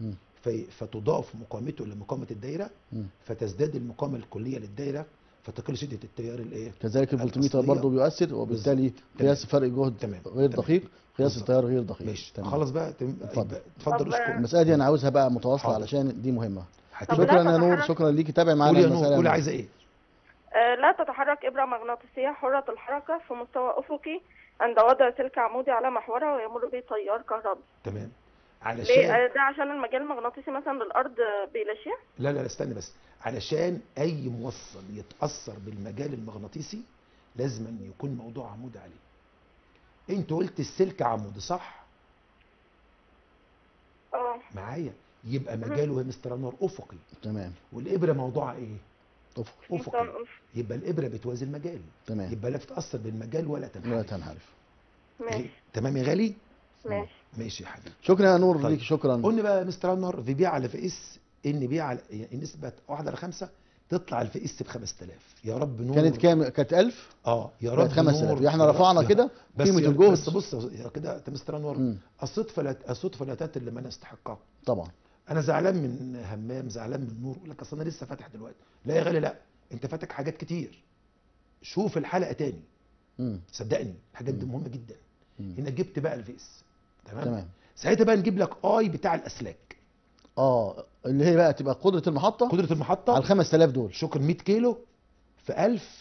فتضاف مقاومته الى مقاومه الدايره، فتزداد المقاومه الكليه للدايره، فتقل شده التيار الايه. كذلك الفولتميتر الأصلية. برضه بيؤثر، وبالتالي قياس فرق جهد تمام. غير دقيق، قياس بالظبط. التيار غير دقيق. ماشي تمام. خلاص بقى. اتفضل. اتفضل طب اشكر. المساله دي انا عاوزها بقى متواصله حاضر. علشان دي مهمه. هتبقى- شكرا لا يا نور، تتحرك. شكرا ليكي. تابع معانا قولي يا نور، المساله. قولي عايزه ايه. لا تتحرك إبرة مغناطيسية حرة الحركة في مستوى أفقي عند وضع سلك عمودي على محورها ويمر به تيار كهربي. تمام. ليه؟ علشان ده عشان المجال المغناطيسي مثلا للأرض بيلاشيه؟ لا استنى بس. علشان اي موصل يتاثر بالمجال المغناطيسي لازم أن يكون موضوع عمودي عليه. انت قلت السلك عمودي صح معايا؟ يبقى مجاله يا مستر انور افقي. تمام. والابره موضوعها ايه؟ افقي. افقي. يبقى الابره بتوازي المجال. تمام. يبقى لا تتاثر بالمجال ولا تنحرف. ولا تنحرف. ماشي. تمام يا غالي. ماشي. ماشي يا حبيبي. شكرا يا نور طيب. ليك. شكرا. قلنا بقى يا مستر انور في بي على في اس ان بي على نسبه 1/5 تطلع الفي اس ب 5000. يا رب نور. كانت كام؟ كانت 1000. يا رب 5000. نور. احنا رفعنا كده قيمه الجهد. بس بص يا كده يا مستر انور، الصدفه لا تاتي لما نستحقها. طبعا. انا زعلان من همام، زعلان من نور، يقول لك اصل انا لسه فاتح دلوقتي. لا يا غالي، لا، انت فاتك حاجات كتير. شوف الحلقه تاني. صدقني الحاجات دي مهمه جدا. هنا جبت بقى الفي اس. تمام. ساعتها بقى نجيب لك اي بتاع الاسلاك. اللي هي بقى تبقى قدره المحطه على ال 5000 دول. شكر 100 كيلو في 1000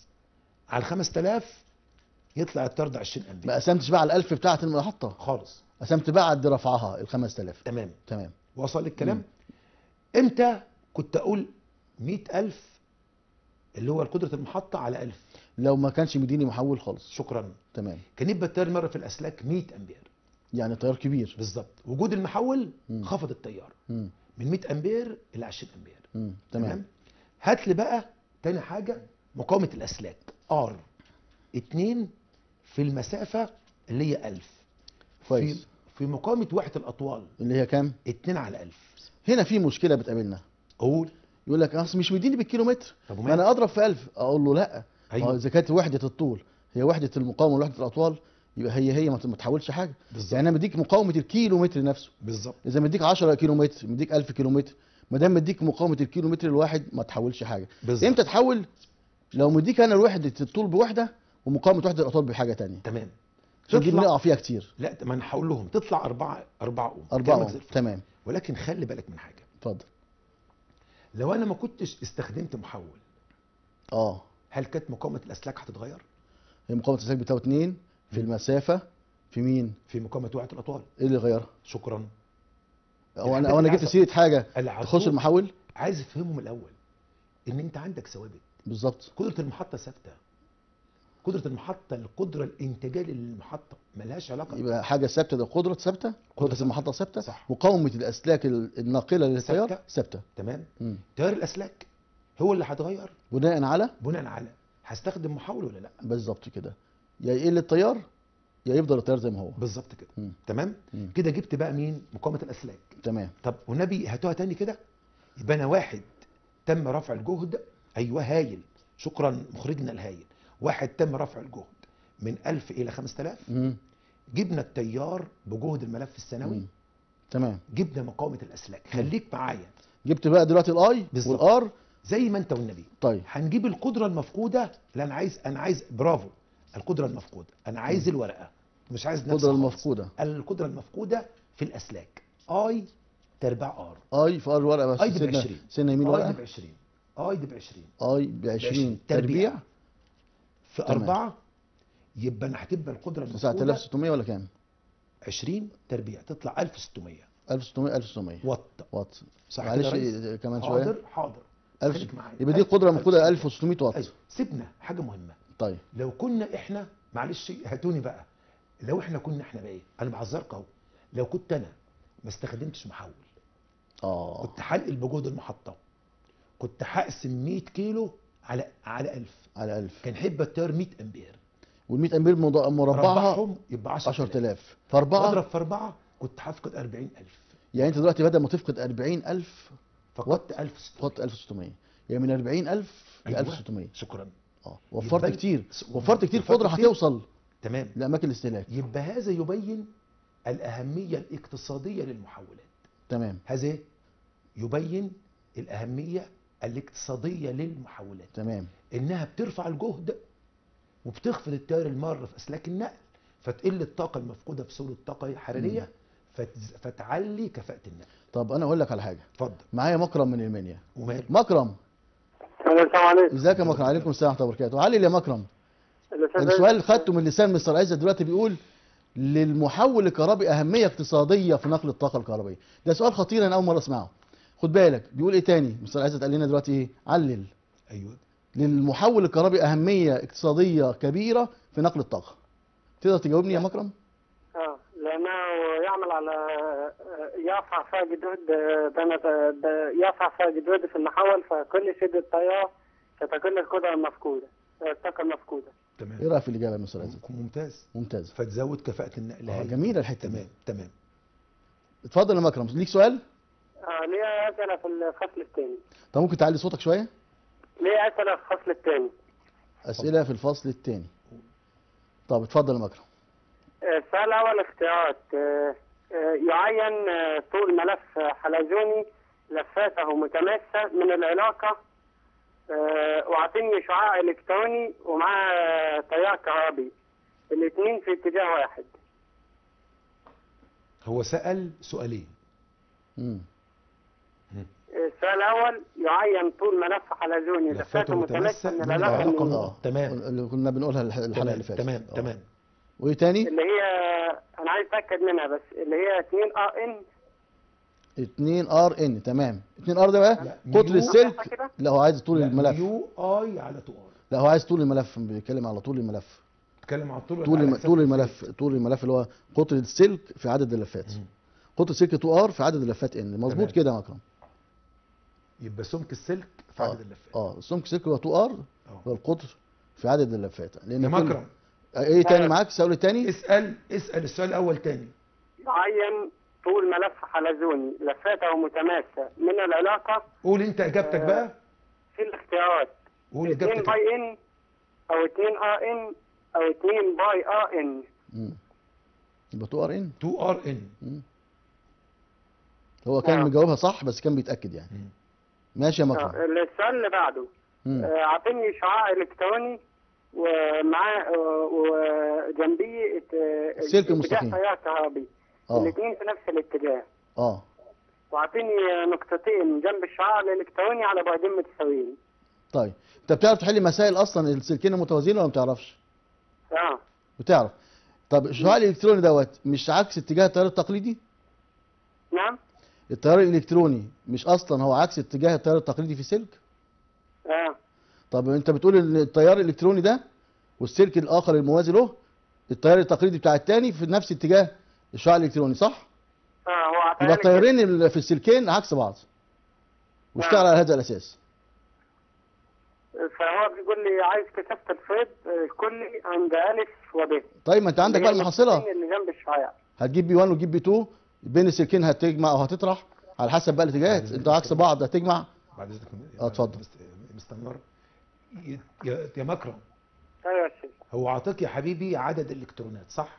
على 5000 يطلع التيار ده 20 امبير. ما قسمتش بقى على ال 1000 بتاعه المحطه خالص. قسمت بقى قد رفعها ال 5000. تمام. وصل الكلام. امتى كنت اقول 100000 اللي هو قدره المحطه على 1000 لو ما كانش مديني محول خالص. شكرا. تمام. كان يبقى التيار مره في الاسلاك 100 امبير. يعني تيار كبير. بالظبط. وجود المحول خفض التيار من 100 امبير الى 20 امبير. تمام. هات لي بقى تاني حاجه مقاومه الاسلاك ار 2 في المسافه اللي هي 1000. كويس. في مقاومه وحده الاطوال اللي هي كام؟ 2 على 1000. هنا في مشكله بتقابلنا. قول. يقول لك اصل مش مديني بالكيلومتر، طب ما انا اضرب في 1000. اقول له لا. أيوة. اذا كانت وحده الطول هي وحده المقاومه ووحده الاطوال يبقى هي ما تحولش حاجه. بالظبط. يعني انا مديك مقاومه الكيلومتر نفسه. بالظبط. اذا مديك 10 كيلومتر، مديك 1000 كيلومتر، ما دام مديك مقاومه الكيلومتر الواحد ما تحولش حاجه. بالظبط. امتى تحول؟ لو مديك انا وحده الطول بوحده ومقاومه وحده الاطوال بحاجه ثانيه. تمام. دي بنقع فيها كتير. لا ما انا هقول لهم تطلع 4 اوم. 4 اوم. تمام. ولكن خلي بالك من حاجه. اتفضل. لو انا ما كنتش استخدمت محول هل كانت مقاومه الاسلاك هتتغير؟ هي مقاومه الاسلاك بتساوي 2 في المسافه في مين؟ في مقاومه وحده الاطوال. ايه اللي غيرها؟ شكرا. انا جبت سيره حاجه تخص المحول. عايز افهمهم الاول ان انت عندك ثوابت. بالظبط. قدره المحطه ثابته. قدره المحطه القدره الانتاجيه للمحطه ملهاش علاقه. يبقى حاجه ثابته، ده قدره ثابته، قدره المحطه ثابته. صح. مقاومه الاسلاك الناقله للتيار ثابته. تمام. تيار الاسلاك هو اللي هيتغير بناء على هستخدم محول ولا لا. بالظبط كده. يا يقل التيار يا يفضل التيار زي ما هو. بالظبط كده. تمام. كده جبت بقى مين؟ مقاومه الاسلاك. تمام. طب والنبي هاتوها تاني كده. يبقى انا واحد تم رفع الجهد. ايوه هايل. شكرا مخرجنا الهايل. واحد تم رفع الجهد من 1000 الى 5000. جبنا التيار بجهد الملف الثانوي. تمام. جبنا مقاومه الاسلاك. خليك معايا. جبت بقى دلوقتي الاي والار زي ما انت والنبي. طيب هنجيب القدره المفقوده اللي انا عايز برافو. القدره المفقوده انا عايز الورقه مش عايز نفس القدره المفقوده في الاسلاك اي تربع ار. اي في ار الورقه بس. اي دي ب 20. سنه يمين ورقه. اي دي ب 20. اي دي ب 20. اي ب 20 تربيع في 4. يبقى انا هتبقى القدره المفقوده 9600 ولا كام؟ 20 تربيع تطلع 1600. 1600 وات. صح. معلش كمان شويه. حاضر. يبقى دي القدره المفقوده 1600 واط. أيوة. سيبنا حاجه مهمه. طيب لو كنا احنا معلش هاتوني بقى. لو احنا كنا بقى ايه؟ انا بعذرك اهو. لو كنت انا ما استخدمتش محول كنت هنقل بجهد المحطه. كنت هقسم 100 كيلو على 1000. كان هيبقى التيار 100 امبير. وال 100 امبير مربعها يبقى 10000 في 4. اضرب في 4 كنت هفقد 40000. يعني انت دلوقتي بدل ما تفقد 40000 فقدت 1600. فقدت 1600. يعني من 40000 ل 1600. شكرا. وفرت كتير. وفرت كتير. قدره هتوصل تمام لاماكن الاستهلاك. يبقى هذا يبين الاهميه الاقتصاديه للمحولات. تمام. هذا يبين الأهمية الاقتصادية للمحولات، تمام. إنها بترفع الجهد وبتخفض التيار المار في أسلاك النقل، فتقل الطاقة المفقودة في صورة طاقة حرارية، فتعلي كفاءة النقل. طب أنا أقول لك على حاجة. اتفضل. معايا مكرم من المنيا. وماله؟ مكرم. السلام عليكم. ازيك يا مكرم؟ عليكم السلام ورحمة الله وبركاته. علي يا مكرم. السؤال اللي خدته من لسان مستر عزت دلوقتي بيقول للمحول الكهربي أهمية اقتصادية في نقل الطاقة الكهربائية. ده سؤال خطير، أنا أول مرة أسمعه. خد بالك بيقول إيه تاني؟ مستر عزت قال لنا دلوقتي إيه؟ علل. أيوه. للمحول الكهربي أهمية اقتصادية كبيرة في نقل الطاقة. تقدر تجاوبني يا مكرم؟ لأنه يعمل على يرفع فائق الجهد، يرفع فائق الجهد في المحول، فكل شدة تيار ستكون القدرة المفقودة، الطاقة المفقودة. تمام. إيه رأيك في الإجابة يا مستر عزت؟ ممتاز. ممتاز. فتزود كفاءة النقل. جميلة الحتة دي. تمام. اتفضل يا مكرم، ليك سؤال؟ ليه أسئلة في الفصل الثاني. طب ممكن تعلي صوتك شوية؟ ليه أسئلة في الفصل الثاني. أسئلة في الفصل الثاني. طب اتفضل يا مكرم. السؤال الأول اختيارات. يعين طول ملف حلزوني لفاته متماسة من العلاقة، واعطيني شعاع إلكتروني ومعاه تيار كهربي، الاثنين في اتجاه واحد. هو سأل سؤالين. السؤال الأول يعين طول ملف حلزوني لفاته متماسة من العلاقة. تمام. اللي كنا بنقولها الحلقة اللي فاتت. تمام. وايه تاني؟ اللي هي انا عايز اتاكد منها بس، اللي هي 2 RN. تمام. 2 R ده بقى قطر السلك. لا هو عايز طول الملف. يو اي على 2 R. لا هو عايز طول الملف، بيتكلم على طول الملف. بيتكلم على طول الملف اللي هو قطر السلك في عدد اللفات. قطر السلك 2 R في عدد اللفات N. مظبوط كده يا مكرم؟ يبقى سمك السلك في عدد اللفات. سمك السلك هو 2 R هو القطر في عدد اللفات. لان يا مكرم ايه تاني معاك؟ السؤال التاني؟ اسال السؤال الاول تاني. يعين طول ملف حلزوني لفاته متماسة من العلاقة. قول انت اجابتك بقى. في الاختيارات. قول اجابتك. 2 باي ان او 2 RN او 2 باي RN. يبقى 2 RN. هو كان مجاوبها صح بس كان بيتأكد يعني. ماشي يا مكرم. السؤال اللي بعده. اعطيني شعاع الكتروني ومعاه وجنبيه السلك المستقيم تيار كهربي، الاثنين في نفس الاتجاه. واعطيني نقطتين جنب الشعاع الالكتروني على بعدين متساويين. طيب انت بتعرف تحل مسائل اصلا السلكين المتوازيين ولا ما بتعرفش؟ بتعرف. طب الشعاع الالكتروني دوت مش عكس اتجاه التيار التقليدي؟ نعم. التيار الالكتروني مش اصلا هو عكس اتجاه التيار التقليدي في سلك؟ طب انت بتقول ان التيار الالكتروني ده والسلك الاخر الموازي له التيار التقليدي بتاع الثاني في نفس اتجاه الشعاع الالكتروني صح؟ هو يبقى التيارين اللي في السلكين عكس بعض. واشتغل على هذا الاساس. فهو بيقول لي عايز كثافة الفيض الكلي عند ألف وب. طيب ما انت عندك بقى المحصلة. اللي جنب الشعاع. هتجيب بي 1 وتجيب بي 2 بين السلكين هتجمع او هتطرح على حسب بقى الاتجاهات. انت عكس بعض هتجمع. بعد اذنك اتفضل. مستمر. يا مكرم. ايوه يا شيخ. هو عطاك يا حبيبي عدد الالكترونات صح؟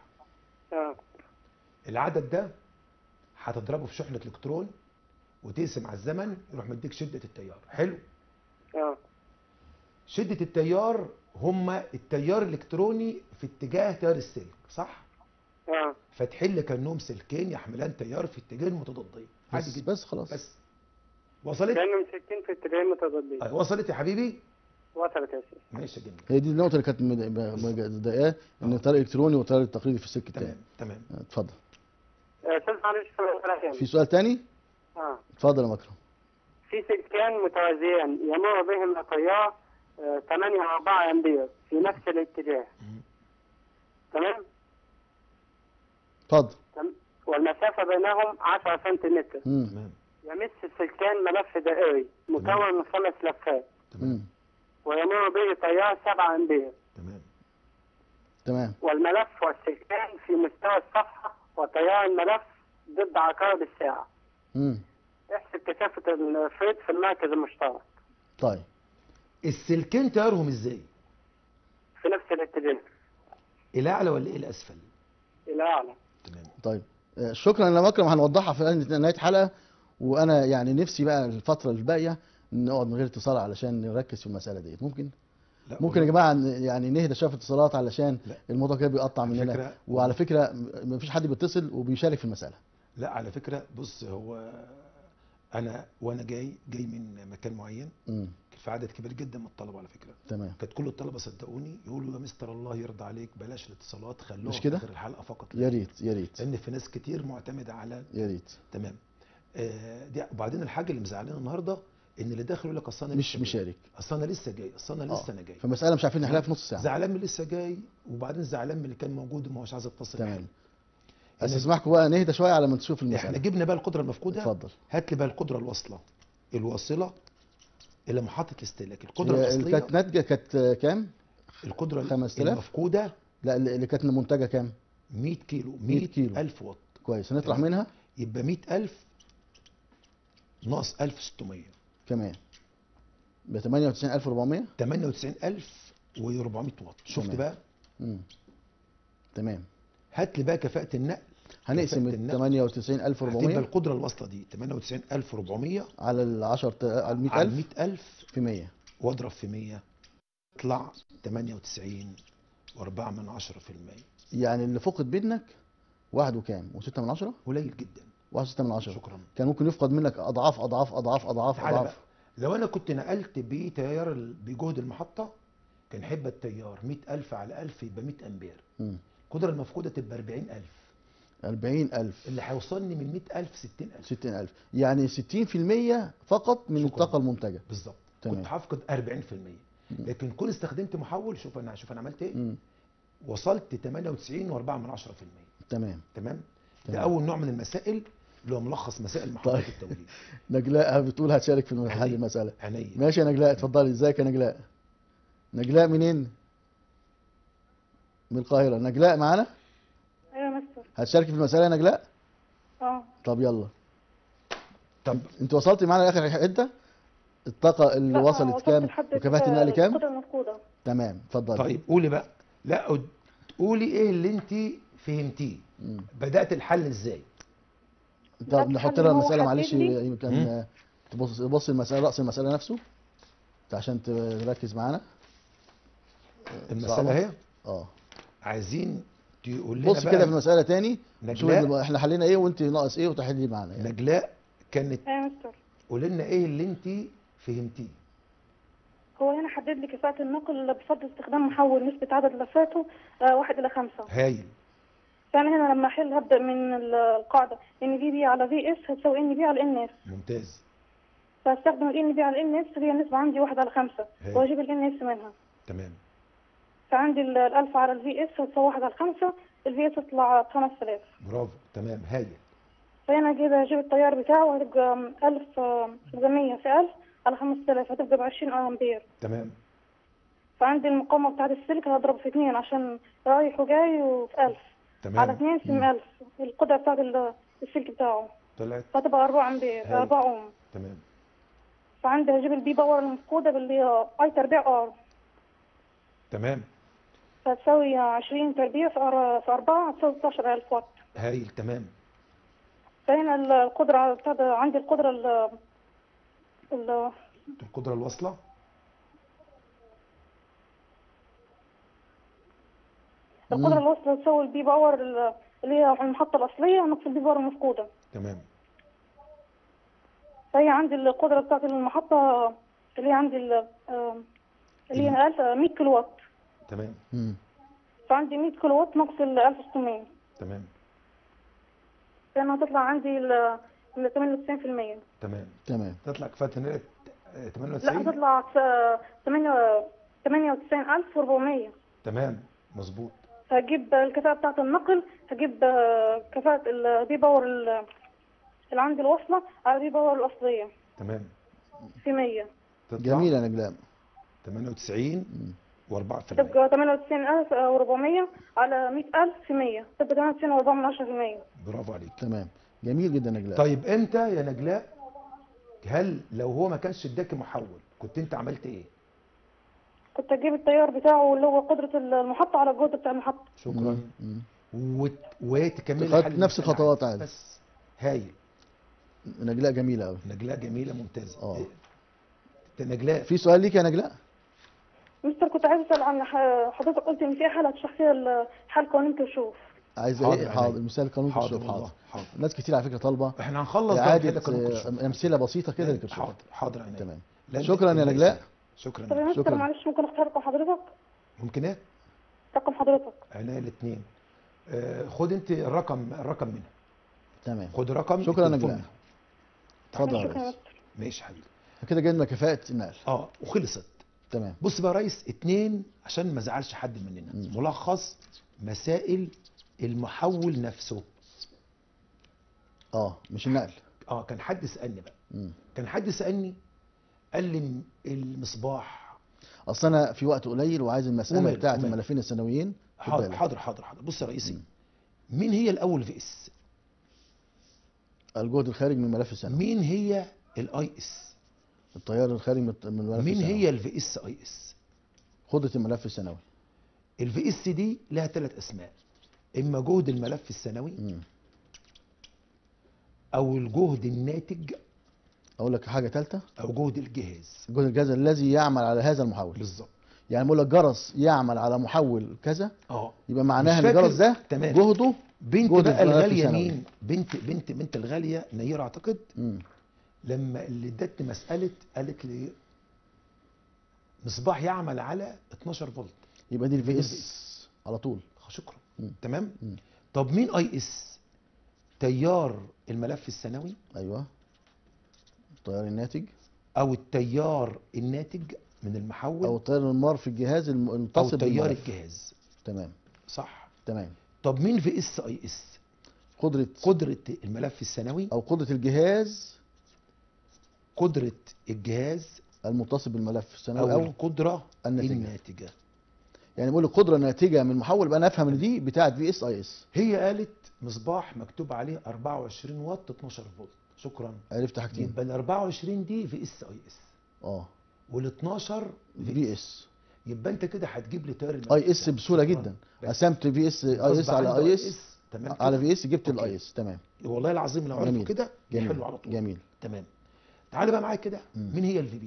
العدد ده هتضربه في شحنة الكترون وتقسم على الزمن يروح مديك شدة التيار. حلو؟ شدة التيار هما التيار الالكتروني في اتجاه تيار السلك صح؟ فتحل كأنهم سلكين يحملان تيار في اتجاهين متضادين. عادي جدا. بس خلاص. بس وصلت؟ كأنهم سلكين في اتجاهين متضادين. وصلت يا حبيبي؟ وصلت يا شيخ. ماشي جميل. هي دي النقطة اللي كانت مضايقاه ان التيار الالكتروني والتيار التقليدي في السلك الثاني. تمام. اتفضل. استاذ معلش في سؤال ثاني؟ اتفضل يا مكرم. في سلكان متوازيان يمر بهم تيار 8.4 امبير في نفس الاتجاه. تمام؟ اتفضل. والمسافة بينهم 10 سنتيمتر. يمس السلكان ملف دائري مكون من 5 لفات. ويمر به تيار 7 امبير. تمام. والملف والسلكان في مستوى الصفحة وتيار الملف ضد عقارب الساعة. احسب كثافة الفيض في المركز المشترك. طيب. السلكين تيارهم ازاي؟ في نفس الاتجاه. الى اعلى ولا الى اسفل؟ الى اعلى. تمام. طيب شكرا يا مكرم، هنوضحها في نهاية حلقة وانا يعني نفسي بقى الفتره الباقيه نقعد من غير اتصال علشان نركز في المساله ديت. ممكن لا ممكن يا والله. جماعه يعني نهدى شويه في الاتصالات علشان لا. الموضوع كده بيقطع على مننا. فكرة وعلى فكره مفيش حد بيتصل وبيشارك في المساله. لا على فكره بص، هو انا وانا جاي من مكان معين، امم كان في عدد كبير جدا من الطلبه على فكره. تمام. كانت كل الطلبه صدقوني يقولوا يا مستر الله يرضى عليك بلاش الاتصالات، خلوها مش في كده؟ اخر الحلقه فقط. يا ريت يا ريت لان في ناس كتير معتمده على يا ريت. تمام. دي وبعدين الحاجه اللي مزعلانه النهارده ان اللي داخل يقول لك اصل انا مش لسه مشارك. جاي، اصل انا لسه جاي، اصل انا لسه انا جاي. فمساله مش عارفين نحلها في نص ساعه. زعلان من اللي لسه جاي، وبعدين زعلان من اللي كان موجود وما هوش عايز يتصل. تمام. استسمحكم بقى نهدى شويه على ما نشوف احنا المساله. جبنا بقى القدره المفقوده. اتفضل. هات لي بقى القدره الواصله الى محطه الاستهلاك. القدره اللي الاصليه كانت ناتجه كانت كام؟ القدره 5000 المفقوده لا اللي كانت منتجه كام؟ 100 كيلو. 100 كيلو. 1000 واط. كويس. هنطرح تمام. منها يبقى 100000 ناقص 1600 كمان ب 98400. 98400 واط. شفت تمام. بقى؟ امم تمام. هات لي بقى كفاءه النقل. هنقسم كفاءة ال النقل. 98400 هتبقى القدره الواصله دي 98400 على ال 10 على ال على 100000 100000 في 100. واضرب في 100 يطلع 98.4%. يعني اللي فقد منك واحد وكام؟ و6 من 10؟ قليل جدا. 1.6 من 10. شكرا. كان ممكن يفقد منك اضعاف اضعاف اضعاف اضعاف تعالى بقى، اضعاف. لو انا كنت نقلت بتيار بجهد المحطه كان هيبقى التيار 100000 على 1000 يبقى 100 امبير. القدره المفقوده تبقى 40000. 40000 اللي هيوصلني من 100000 60000. 60000 يعني 60% فقط من شكراً. الطاقه المنتجه. بالظبط. تمام. كنت هفقد 40%. لكن كل استخدمت محول، شوف انا عملت ايه. مم. وصلت 98.4%. تمام. تمام. ده تمام. اول نوع من المسائل اللي هو ملخص مسائل محطات طيب. التوليد. نجلاء بتقول هتشارك في حل عينيا. المساله. عينيا. ماشي يا نجلاء، اتفضلي. ازيك يا نجلاء؟ نجلاء منين؟ من القاهره. نجلاء معانا؟ ايوه يا مستر. هتشاركي في المساله يا نجلاء؟ اه. طب يلا. طب انت وصلتي معانا لاخر حته؟ الطاقه اللي لا، وصلت وصلت كام؟ لحد وكفاءه النقل كام؟ القدرة المفقودة. تمام. اتفضلي. طيب قولي بقى. لا قولي ايه اللي انت فهمتيه. بدات الحل ازاي؟ طب نحط لها المساله معلش، مم. يمكن تبص المساله، راس المساله نفسه عشان تركز معانا. المساله اهي. اه عايزين تقول لنا بص بقى كده في المساله تاني، شوف نجلاء. احنا حلينا ايه وانت ناقص ايه وتحلي معانا يعني. نجلاء كانت ايوه يا مستر. قولي لنا ايه اللي انت فهمتيه. هو هنا حدد لي كفاءة النقل بفضل استخدام محول نسبة عدد لفاته 1:5. هايل. فأنا هنا لما أحل هبدأ من القاعدة ان في بي على في اس هتساوي ان بي على ان اس. ممتاز. فاستخدم الان بي على ان اس، هي النسبة عندي 1:5 هايل. واجيب الان اس منها. تمام. فعندي ال1000 على الفي اس هتساوي 1/5، الفي اس تطلع 5000. برافو. تمام. هايل. فهنا اجيب التيار بتاعه هتبقى 1700 في 1000 على 5000 هتبقى ب20 امبير. تمام. فعندي المقاومة بتاعت السلك هضرب في 2 عشان رايح وجاي وفي 1000. تمام. على 2 سم 1000 القدرة بتاعت السلك بتاعه طلعت فتبقى 4 امبير هايل. 4 اوم. تمام. فعندي هجيب البي باور المفقودة باللي هي اي تربيع ار، تمام. فتساوي 20 تربيع في 4 هتساوي 16000 واط. هايل. تمام. فهنا القدرة بتاعت عندي القدرة القدره الواصله القدرة الواصلة تساوي البي باور اللي هي المحطة الأصلية ناقص البي باور المفقودة. تمام. فهي عندي القدرة بتاعت المحطة اللي هي عندي اللي هي 100 كيلو وات. تمام. فعندي 100 كيلو وات ناقص 1600. تمام. فهنا هتطلع عندي ال 98%. تمام. تمام. تطلع كفاءه النقل لا 98. هتطلع 98400. تمام. مظبوط. هجيب الكفاءة بتاعت النقل، هجيب كفاءة البي باور اللي عندي الوصلة على البي باور الأصلية. تمام. في 100. جميل يا نجلاء. 98 و4%. تبقى 98400 على 100000 في 100 تبقى 98.4%. برافو عليك. تمام. جميل جدا نجلاء. طيب انت يا نجلاء، هل لو هو ما كانش اداك محول كنت انت عملت ايه؟ كنت اجيب التيار بتاعه اللي هو قدرة المحطة على الجهد بتاع المحطة. شكرا. وتكمل نفس الخطوات عادي. بس هايل. نجلاء جميله قوي. نجلاء جميله ممتازه. نجلاء في سؤال ليك يا نجلاء؟ مستر كنت عايز اسال عن حضرتك قلت ان في حاله شخصيه حال قانون كشوف. عايزه ايه؟ حاضر. مثال قانون كشوف. حاضر. ناس كتير على فكره طالبه. احنا هنخلص اعاده امثله بسيطه كده للكشوف. حاضر عينيا. تمام. شكرا يا نجلاء. شكرا. طب يا مستر معلش ممكن اختار رقم حضرتك؟ ممكن ايه؟ رقم حضرتك. عينيا الاثنين. خد انت الرقم منها. تمام. خد رقم. شكرا يا نجلاء. اتفضل يا ريس. ماشي يا حبيبي. كده جبنا كفاءه النقل. وخلصت. تمام. بص بقى يا ريس، 2 عشان ما زعلش حد مننا. ملخص مسائل المحول نفسه. مش النقل. كان حد سألني بقى. كان حد سألني قال لي المصباح. اصل انا في وقت قليل وعايز المساله بتاعه الملفين السنويين. حاضر. بص يا رئيسي، مين هي الاول في اس؟ الجهد الخارج من الملف السنوي. مين هي الاي اس؟ التيار الخارج من الملف مين السنوي. هي الفي اس اي اس؟ قدرة الملف السنوي. الفي اس دي لها 3 اسماء، اما جهد الملف السنوي او الجهد الناتج. اقول لك حاجه ثالثه، او جهد الجهاز. جهد الجهاز الذي يعمل على هذا المحول. بالظبط. يعني بقول لك جرس يعمل على محول كذا، يبقى معناها ان الجرس ده تمام. جهده. بنت بقى الغاليه مين؟ بنت الغاليه نيره اعتقد. لما اللي ادتني مساله قالت لي مصباح يعمل على 12 فولت، يبقى دي الفي اس على طول. شكرا. تمام. طب مين اي اس؟ تيار الملف السنوي. ايوه. التيار الناتج او التيار الناتج من المحول، او التيار المار في الجهاز المتصل او تيار الجهاز. تمام. صح. تمام. طب مين في اس اي اس؟ قدرة الملف السنوي او قدرة الجهاز. قدرة الجهاز المتصل بالملف السنوي او القدرة الناتجة. يعني بقول القدرة الناتجة من المحول، يبقى انا افهم ان دي بتاعه في اس اي اس. هي قالت مصباح مكتوب عليه 24 واط 12 فولت. شكرا. عرفت حاجتين. يبقى ال 24 دي في اس اي اس. وال 12 في اس. يبقى انت كده هتجيب لي تيار اي اس بسهوله جدا. قسمت في اس اي اس على اي اس على في اس، جبت الاي اس. تمام. والله العظيم لو عرفوا كده يحلوا على طول. جميل. تمام. تعالى بقى معايا كده. مين هي الفي بي؟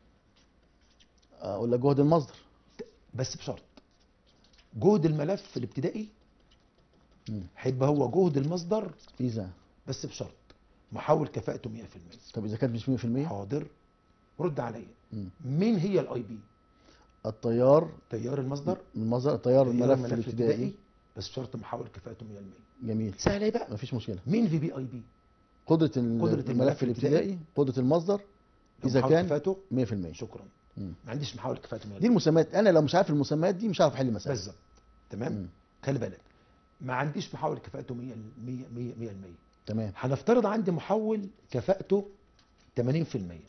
اقول لك جهد المصدر، بس بشرط جهد الملف الابتدائي هيبقى هو جهد المصدر اذا، بس بشرط محول كفاءته 100%. طب اذا كانت مش 100%؟ حاضر. رد عليا. مين هي الاي بي؟ تيار المصدر. التيار الملف الابتدائي، بس بشرط محول كفاءته 100%. جميل. سهل ايه بقى؟ مفيش مشكله. مين في بي اي بي؟ قدرة الملف الابتدائي، قدرة المصدر اذا كان كفاءته 100%. شكرا. ما عنديش محاول كفاءته 100%. دي المسميات، انا لو مش عارف المسميات دي مش هعرف احل مسائل. بالظبط. تمام. خلي بالك، ما عنديش محاول كفاءته 100%. تمام. هنفترض عندي محول كفاءته 80%.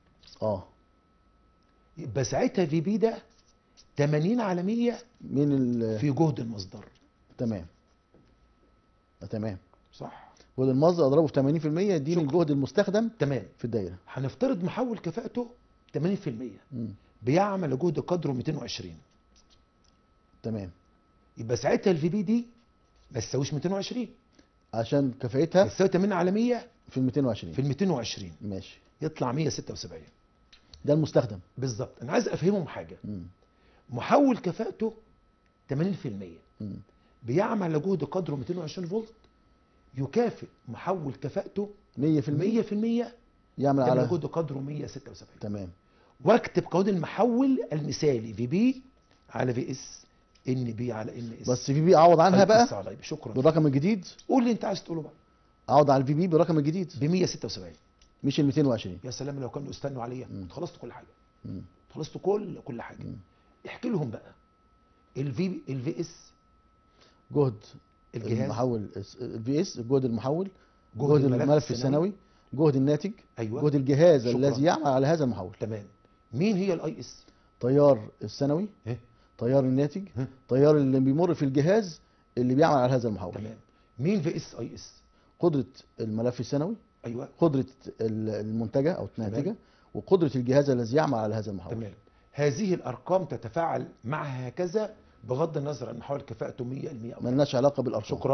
يبقى ساعتها في بي ده 80 على 100 من في جهد المصدر. تمام. تمام. صح. جهد المصدر اضربه في 80% يديني الجهد المستخدم. تمام. في الدايره. هنفترض محول كفاءته 80%. بيعمل جهد قدره 220. تمام. يبقى ساعتها الفي بي دي ما تساويش 220 عشان كفاءتها تساوي 80 على 100 في ال 220. في ال 220. ماشي. يطلع 176. ده المستخدم. بالظبط. انا عايز افهمهم حاجه. محول كفاءته 80% بيعمل على جهد قدره 220 فولت، يكافئ محول كفاءته 100% يعمل على جهد قدره 176. تمام. واكتب قانون المحول المثالي في بي على في اس، ان بي على ان اس. بس في بي اعوض عنها بقى شكرا بالرقم الجديد. قول اللي انت عايز تقوله بقى. اعوض على الفي بي بالرقم الجديد ب 176 مش ال 220. يا سلام لو كانوا استنوا عليا خلصت كل حاجه. خلصت كل حاجه. احكي لهم بقى الفي اس جهد الجهاز المحول، الفي اس جهد المحول، جهد الملف السنوي، جهد الناتج. ايوه. جهد الجهاز الذي يعمل على هذا المحول. تمام. مين هي الاي اس؟ تيار السنوي، تيار الناتج، تيار اللي بيمر في الجهاز اللي بيعمل على هذا المحول. تمام. مين في اس اي اس؟ قدرة الملف السنوي. ايوه. قدرة المنتجة او الناتجة، وقدرة الجهاز الذي يعمل على هذا المحول. تمام. هذه الارقام تتفاعل معها هكذا بغض النظر عن محول كفاءته 100% او ملناش علاقة بالارقام. شكرا.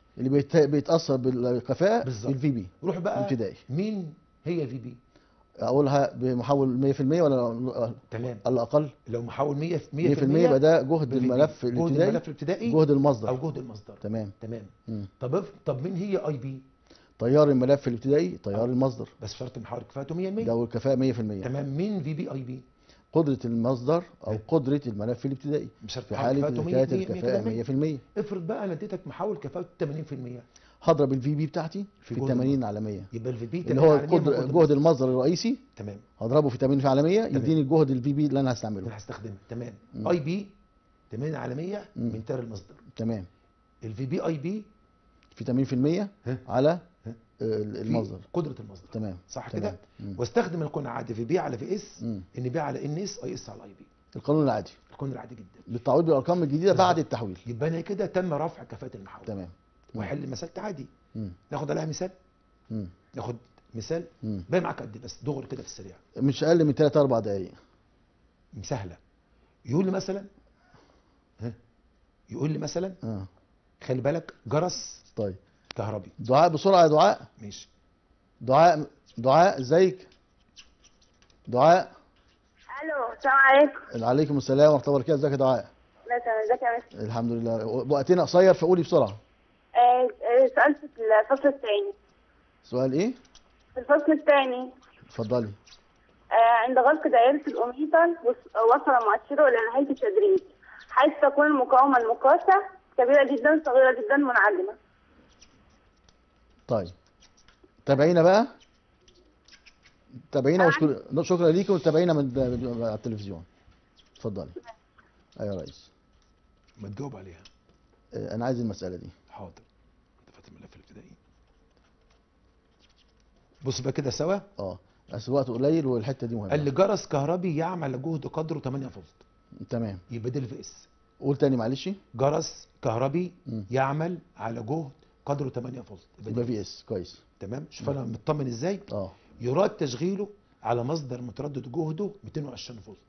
اللي بيتاثر بالكفاءه بالظبط. بالفي بي روح بقى ابتدائي. مين هي في بي؟ اقولها بمحول 100% ولا تمام. الاقل؟ لو محول 100% 100% يبقى ده جهد الملف جهد الابتدائي، الملف الابتدائي جهد المصدر او جهد المصدر. تمام. تمام. مم. طب مين هي اي بي؟ تيار الملف الابتدائي، تيار المصدر، بس شرط محور كفاءته 100%. ده الكفاءه 100%. تمام. مين في بي اي بي؟ قدره المصدر او قدره الملف الابتدائي بشرط في محول حاله كفاءته اذا كانت 100%. الكفاءه 100%. افرض بقى انا اديتك محول كفاءته 80%، هضرب الفي بي بتاعتي في جهد 80 على 100، يبقى الفي بي اللي هو جهد المصدر الرئيسي. تمام. هضربه في 80 على 100 يديني الجهد الفي بي اللي انا هستعمله. انا هستخدمه. تمام. اي بي 80 على 100 من تيار المصدر. تمام. الفي بي اي بي في 80% على المصدر، قدره المصدر. تمام. صح كده. واستخدم القانون العادي في بي على في اس، ان بي على ان اس، اي اس على اي بي. القانون العادي، القانون العادي جدا بالتعويض بالارقام الجديده بعد التحويل. يبقى انا كده تم رفع كفاءه المحول. تمام. واحل مسألة عادي. ناخد عليها مثال. ناخد مثال. باقي معاك قد ايه بس دغري كده في السريع؟ مش اقل من 3 4 دقائق. سهله. يقول لي مثلا يقول لي مثلا خلي بالك جرس طيب كهربي. دعاء بسرعه يا دعاء. ماشي. دعاء ازيك؟ دعاء. الو السلام عليكم. وعليكم السلام ورحمه الله وبركاته. ازيك يا دعاء؟ ازيك يا مستر؟ الحمد لله. وقتنا قصير فقولي بسرعه. سؤال في الفصل الثاني. سؤال ايه؟ في الفصل الثاني. اتفضلي. عند غلق دائرة الأوميتر وصل مؤشره إلى نهاية التدريج، حيث تكون المقاومة المقاسة كبيرة جدا صغيرة جدا منعدمة. طيب تابعينا بقى، تابعينا شكرا ليكي وتابعينا من على التلفزيون. اتفضلي. ايوه يا ريس. ما تجاوب عليها. انا عايز المسألة دي. حاضر. انت فاتح الملف الابتدائي. بص بقى كده سوا. بس الوقت قليل والحته دي مهمه. قال لي جرس كهربي يعمل جهد قدره 8 فولت. تمام. يبقى ده الفي اس. قول تاني معلش. جرس كهربي يعمل على جهد قدره 8 فولت. يبقى في اس. كويس. تمام. شوف انا مطمن ازاي. يراد تشغيله على مصدر متردد جهده 220 فولت.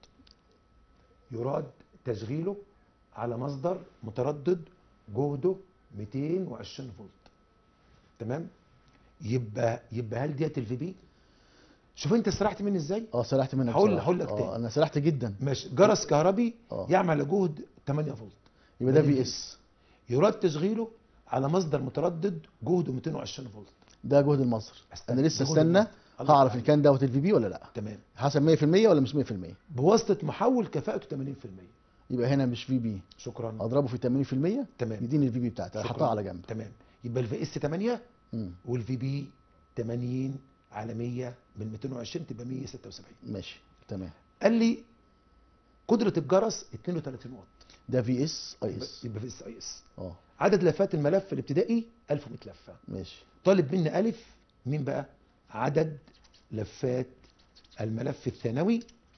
يراد تشغيله على مصدر متردد جهده 220 فولت. تمام. يبقى هل ديت الفي بي؟ شوف انت سرحت مني ازاي؟ سرحت منك. هقول لك تاني. انا سرحت جدا. ماشي. جرس كهربي يعمل جهد 8 فولت. يبقى ده في اس. يراد تشغيله على مصدر متردد جهده 220 فولت. ده جهد المصدر. انا لسه استنى هعرف ان كان دوت الفي بي ولا لا. تمام. حسب 100% ولا مش 100%؟ بواسطه محول كفاءته 80%. يبقى هنا مش في بي. شكرا. اضربه في 80%. تمام. يديني الفي بي بتاعتي احطها على جنب. تمام. يبقى الفي اس 8 والفي بي 80 على 100 من 220 تبقى 176. ماشي. تمام. قال لي قدره الجرس 32 واط. ده في اس اي اس. يبقى في اس اي اس. عدد لفات الملف الابتدائي 1100 لفه. ماشي. طالب مني الف مين بقى؟ عدد لفات الملف الثانوي.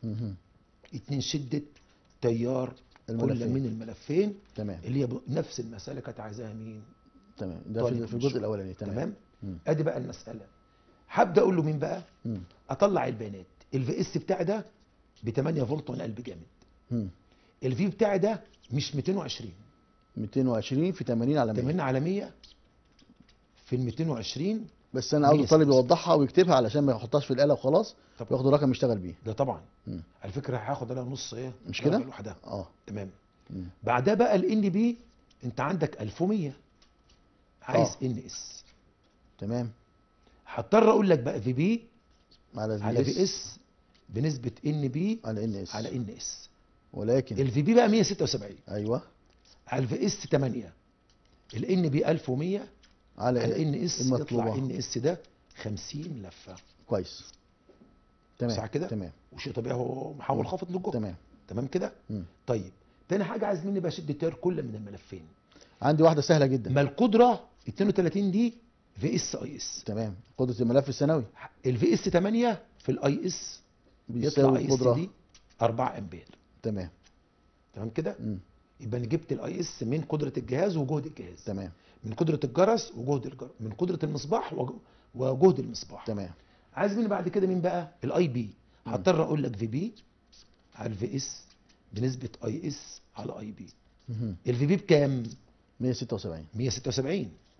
2 شده تيار كل من الملفين. تمام. اللي هي نفس المساله كانت عايزاها مين؟ تمام. ده في الجزء الاولاني. تمام. ادي بقى المساله. هبدا اقول له مين بقى؟ اطلع البيانات. الفي اس بتاعي ده ب 8 فولت وانا قلبي جامد. الفي بتاعي ده مش 220. 220 في 80 على 100. 80 على 100 في ال 220. بس انا عاوز الطالب يوضحها ويكتبها علشان ما يحطهاش في الاله وخلاص. ياخد رقم يشتغل بيه. ده طبعا. على فكره هاخد عليها نص ايه؟ مش كده؟ لوحدها. تمام. بعدها بقى الان بي انت عندك 1100 عايز ان اس. تمام. هضطر اقول لك بقى في بي على في اس بنسبه ان بي على ان اس على ان اس. ولكن الفي بي بقى 176. ايوه. على الفي اس 8. الان بي 1100 على ان اس. يطلع ان اس ده 50 لفه. كويس. تمام. صح كده؟ تمام. وشيء طبيعي هو محول خافض للجهد. تمام. تمام كده؟ طيب تاني حاجه عايز مني بقى اشد التيار كل من الملفين. عندي واحده سهله جدا. ما القدره 32 دي في اس اي اس. تمام. قدره الملف الثانوي. الفي اس 8 في الاي اس بيساوي القدره دي 4 امبير. تمام. تمام كده؟ يبقى انا جبت الاي اس من قدره الجهاز وجهد الجهاز. تمام. من قدره الجرس وجهد الجرس، من قدره المصباح وجهد المصباح. تمام. عايز مني بعد كده مين بقى؟ الاي بي. هضطر اقول لك في بي على الفي اس بنسبه اي اس على اي بي. الفي بي بكام؟ 176. 176.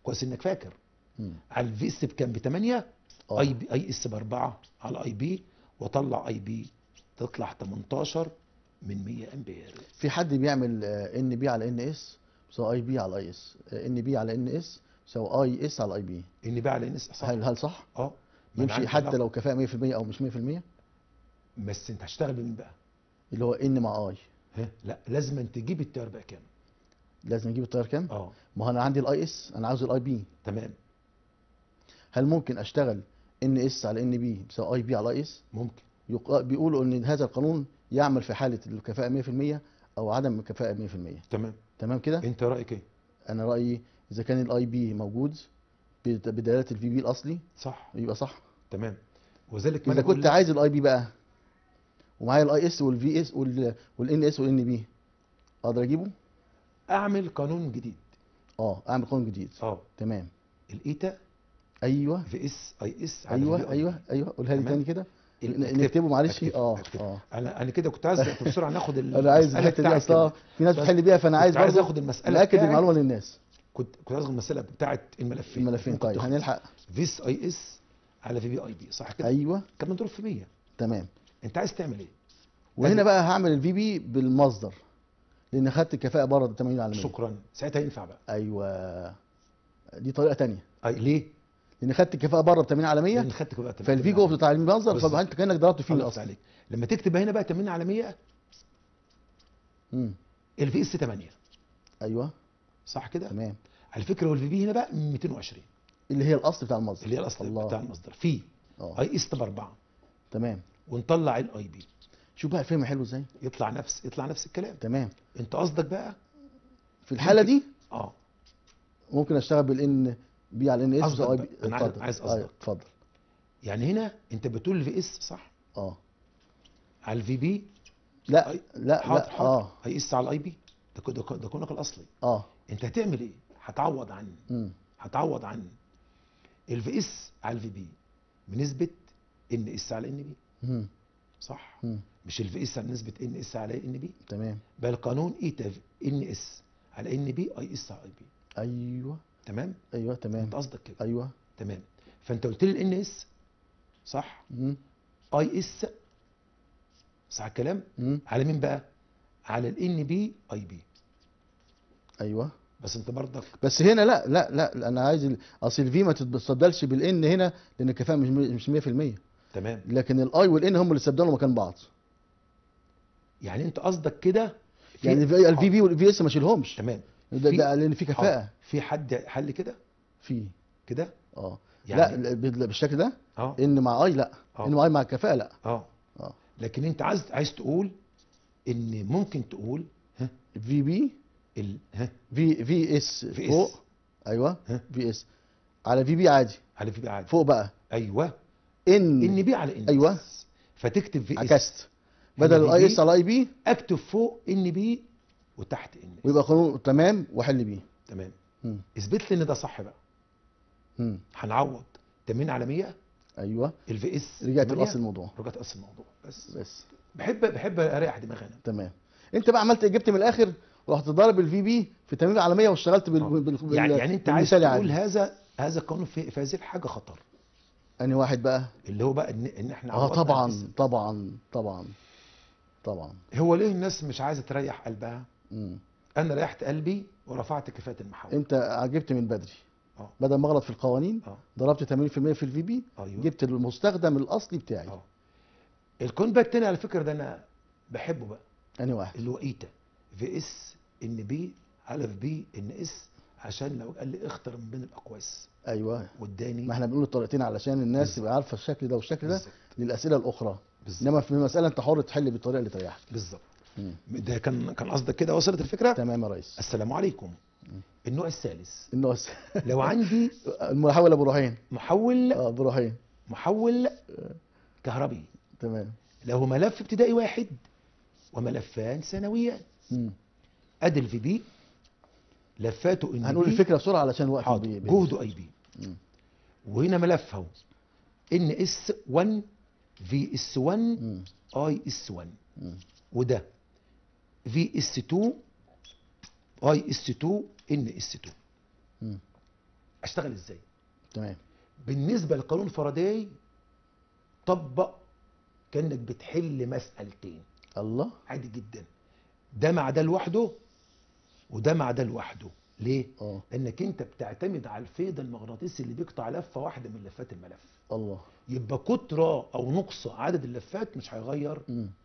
كويس انك فاكر. مم. على الفي اس بكام؟ ب8. آه. اي اس ب4 على اي بي، واطلع اي بي تطلع 18 من 100 امبير. في حد بيعمل ان بي على ان اس يساوي اي بي على اي اس، ان بي على ان اس يساوي اي اس على اي بي. ان بقى على ان اس صح. هل صح؟ اه ما أنا يمشي عندي حتى علاقة. لو كفاءه 100% او مش 100%؟ بس انت هتشتغل بمين بقى؟ اللي هو ان مع اي. ها لا، لازم أن تجيب التيار بقى كام. لازم نجيب التيار كام؟ اه ما هو انا عندي الاي اس، انا عاوز الاي بي. تمام. هل ممكن اشتغل ان اس على ان بي بيساوي اي بي على اي اس؟ ممكن. بيقولوا ان هذا القانون يعمل في حاله الكفاءه 100% او عدم الكفاءه 100%. تمام. تمام كده؟ انت رايك ايه؟ انا رايي اذا كان الاي بي موجود بدلاله الفي بي الاصلي صح. يبقى صح. تمام. وذلك ما اذا أنا بقول كنت لك عايز الاي بي بقى ومعايا الاي اس والفي اس والان اس والان بي، اقدر اجيبه؟ اعمل قانون جديد. اعمل قانون جديد. تمام. الايتا ايوه في اس اي اس على في بي ايوه قولها لي تمام. تاني كده نكتبه معلش. انا كده كنت عايز بسرعه ناخد انا عايز الحته دي اصلا في ناس بتحل بيها، فانا عايز برضه برضه اخد المساله ناكد بتاعت- المعلومه للناس. كنت عايز اخد المساله بتاعت الملفين. طيب هنلحق. فيس اي اس على في بي اي بي صح كده؟ ايوه كان مضروب في 100. تمام. انت عايز تعمل ايه؟ وهنا بقى هعمل الفي بي بالمصدر لان خدت الكفاءه بره 80 على 100. شكرا، ساعتها ينفع بقى. ايوه دي طريقه ثانيه. ليه؟ لان خدت الكفاءه بره 80 على 100، لان خدت كفاءه فالفي جوه بتاع المصدر، فانت كانك ضربت فيه اصلا. عليك لما تكتب هنا بقى 80 على 100 الفي اس 8. ايوه صح كده؟ تمام. على فكره والفي بي هنا بقى 220 اللي هي الاصل بتاع المصدر. اللي هي الاصل بتاع المصدر في اي اس ب4. تمام. ونطلع الاي بي. شوف بقى الفهم حلو ازاي؟ يطلع نفس الكلام. تمام. انت قصدك بقى في الحاله دي اه ممكن اشتغل بالان بي على ان اس اي بي. انا عايز قصدك. اتفضل. يعني هنا انت بتقول الفي اس صح؟ على الفي بي. لا لا اي اس على الاي بي ده كونك الاصلي. انت هتعمل ايه؟ هتعوض عن الفي اس على الفي بي بنسبه ان اس على ان بي. صح؟ مش الفي اس على نسبه ان اس على ان بي. تمام. بقى القانون ايتا ان اس على ان بي اي اس على اي بي. ايوه تمام. ايوه تمام. انت قصدك كده. ايوه تمام. فانت قلت لي الان اس صح؟ اي اس صح الكلام؟ على مين بقى؟ على الان بي اي بي. ايوه بس انت برضك بس هنا لا انا عايز اصل الفي ما تتبدلش بالان هنا لان الكفاءه مش 100%. تمام. لكن الاي والان هم اللي استبدلوا مكان بعض. يعني انت قصدك كده يعني الفي بي والفي اس ما اشيلهمش. تمام. ده لان في كفاءه. في حد حل كده؟ في كده؟ يعني لا بالشكل ده. ان مع اي لا. ان مع اي مع الكفاءه لا. لكن انت عايز تقول ان ممكن تقول في بي في اس فوق. ايوه في اس على في بي عادي. على في بي عادي فوق بقى. ايوه ان بي على ان. ايوه فتكتب في اس. عكست بدل الاي اس على اي بي اكتب فوق ان بي وتحت ان. ويبقى قانون تمام وحل بيه. تمام. اثبت لي ان ده صح بقى. هنعوض 80 على 100. ايوه الفي اس. رجعت لاصل الموضوع. رجعت اصل الموضوع بس بحب اريح دماغي انا. تمام. انت بقى عملت جبت من الاخر ورحت ضارب الفي بي في 80 على 100 واشتغلت يعني انت عايز تقول هذا القانون في هذه الحاجه خطر. انهي واحد بقى؟ اللي هو بقى ان احنا طبعا هو ليه الناس مش عايزه تريح قلبها؟ انا ريحت قلبي ورفعت كفاءه المحول. انت عجبت من بدري. بدل ما اغلط في القوانين ضربت 80% في الفي بي. جبت المستخدم الاصلي بتاعي. القانون بقى التاني على فكره ده انا بحبه بقى. انهي واحد؟ اللي هو ايتا في اس ان بي على في بي ان اس، عشان لو قال لي اختر من بين الاقواس. ايوه واداني. ما احنا بنقول الطريقتين علشان الناس تبقى عارفه الشكل ده والشكل ده للاسئله الاخرى. انما في مساله انت حر تحل بالطريقه اللي تريحك. بالظبط. ده كان قصدك كده؟ وصلت الفكره؟ تمام يا ريس. السلام عليكم. النوع الثالث. لو عندي المحول ابو روحين. محول ابو روحين. محول كهربي. تمام. له ملف ابتدائي واحد وملفان ثانويان. ادي الفي بي لفاته ان هنقول الفكره بسرعه علشان وقت جهده اي بي. وهنا ملف اهو ان اس 1 في اس 1 اي اس 1 وده في اس 2 اي اس 2 ان اس 2. اشتغل ازاي؟ تمام. بالنسبه للقانون الفرضي طبق كانك بتحل مسألتين. الله. عادي جدا. ده مع ده لوحده وده مع ده لوحده. ليه؟ لانك انت بتعتمد على الفيض المغناطيسي اللي بيقطع لفه واحده من لفات الملف. الله. يبقى كتر او نقص عدد اللفات مش هيغير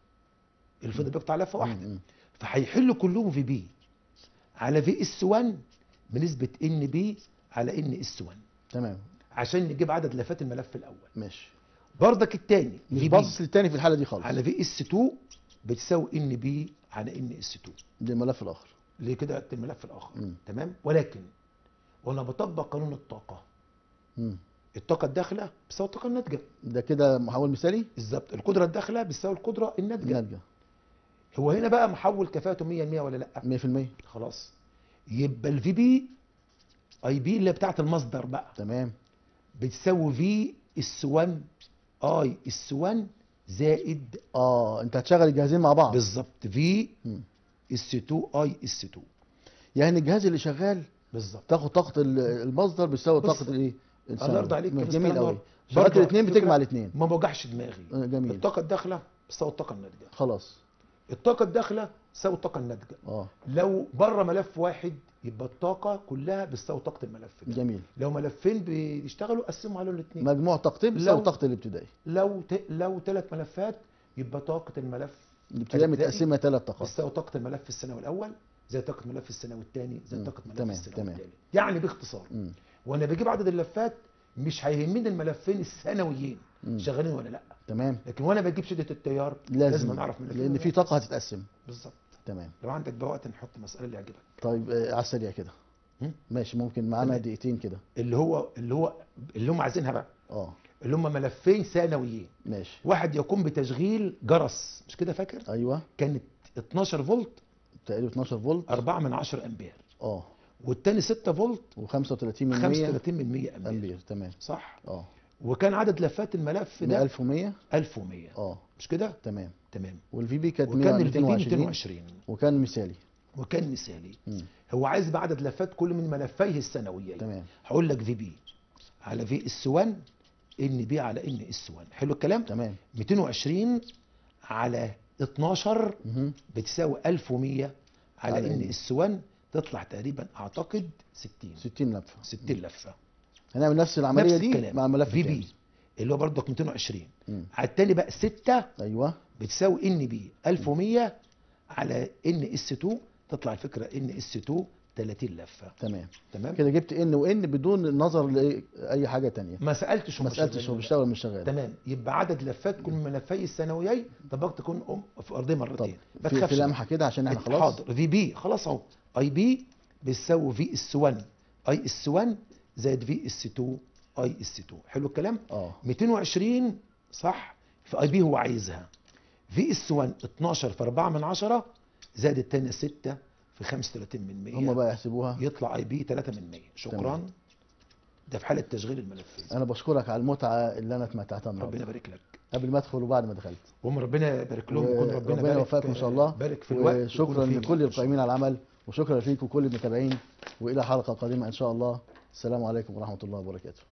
الفيض بيقطع لفه واحده. فهيحلوا كلهم في بي على في اس 1 بنسبه ان بي على ان اس 1. تمام. عشان نجيب عدد لفات الملف الاول. ماشي. بردك الثاني مش باصص للثاني في الحاله دي خالص. على في اس 2 بتساوي ان بي على ان اس 2. ده الملف الاخر. ليه كده الملف الاخر؟ تمام. ولكن وانا بطبق قانون الطاقه الطاقه الداخله بتساوي الطاقه الناتجه. ده كده محول مثالي. بالظبط. القدره الداخله بتساوي القدره الناتجه. هو هنا بقى محول كفاءته 100% ولا لا؟ 100%. خلاص. يبقى الفي بي اي بي اللي بتاعت المصدر بقى. تمام. بتساوي في اس 1 اي اس 1 زائد انت هتشغل الجهازين مع بعض. بالظبط. في اس 2 اي اس 2. يعني الجهاز اللي شغال بالظبط تاخد طاقه المصدر بيساوي طاقه الايه؟ الله يرضى عليك. جميل قوي. شغلت الاثنين بتجمع الاثنين. ما بوجعش دماغي. جميل. الطاقه الداخله بتساوي الطاقه الناتجه. خلاص. الطاقه الداخله تساوي الطاقه الناتجه. لو بره ملف واحد يبقى الطاقه كلها بتساوي طاقه الملف ده. جميل. لو ملفين بيشتغلوا قسموا على الاثنين. مجموع طاقتين بتساوي طاقه الابتدائي. لو 3 ملفات يبقى طاقه الملف الابتدائي متقسمه 3 طاقات. بتساوي طاقه الملف الثانوي الاول زي طاقه الملف الثانوي الثاني زي طاقه الملف الثانوي الثالث. يعني باختصار وانا بجيب عدد اللفات مش هيهمني الملفين الثانويين شغالين ولا لا. تمام. لكن وانا بجيب شده التيار لازم نعرف لان في طاقه هتتقسم. بالظبط. تمام. لو عندك بقى وقت نحط مساله اللي يعجبك. طيب على السريع كده. ماشي. ممكن معانا دقيقتين كده. اللي هم عايزينها بقى. اللي هم ملفين ثانويين. ماشي. واحد يقوم بتشغيل جرس مش كده فاكر؟ ايوه. كانت 12 فولت تقريبا 12 فولت 4 من 10 امبير. والتاني 6 فولت و35 من 100 امبير. تمام. صح. وكان عدد لفات الملف ده 1100 مش كده؟ تمام. تمام. والفي بي كانت 220 وكان مثالي. هو عايز بعدد لفات كل من ملفيه الثانويين. تمام. هقول لك في بي على في اس 1 ان بي على ان اس 1. حلو الكلام؟ تمام. 220 على 12 بتساوي 1100 على ان اس 1 تطلع تقريبا اعتقد 60 لفه. 60 لفه. هنعمل نفس العمليه دي مع ملف في بي اللي هو برضك 220 على الثاني بقى 6. ايوه. بتساوي ان بي 1100 على ان اس 2 تطلع الفكره ان اس 2 30 لفه. تمام. كده جبت ان وان بدون النظر لاي حاجه ثانيه. ما سالتش هو بيشتغل مش شغال. تمام. يبقى عدد لفات كل ملفي الثانويين طبقت تكون في ارضيه مرتين. ما تخافش. في لمحه كده عشان احنا خلاص. حاضر. في بي خلاص اهو. اي بي بيساوي في اس 1 اي اس 1 زائد في اس 2 اي اس 2. حلو الكلام؟ 220 صح. في اي بي هو عايزها في اس 1 12 في 4 من 10 زائد الثانيه 6 في 35 من 100. هم بقى يحسبوها يطلع اي بي 3 من 100. شكرا. ده في حاله تشغيل الملفين. انا بشكرك على المتعه اللي انا اتمتعتها النهارده. ربنا يبارك لك. قبل ما ادخل وبعد ما دخلت. ربنا يبارك لهم ويكون ربنا يوفقكم ان شاء الله. بارك في الوقت. وشكرا لكل القائمين على العمل وشكرا ليكم كل المتابعين والى حلقه قادمه ان شاء الله. السلام عليكم ورحمه الله وبركاته.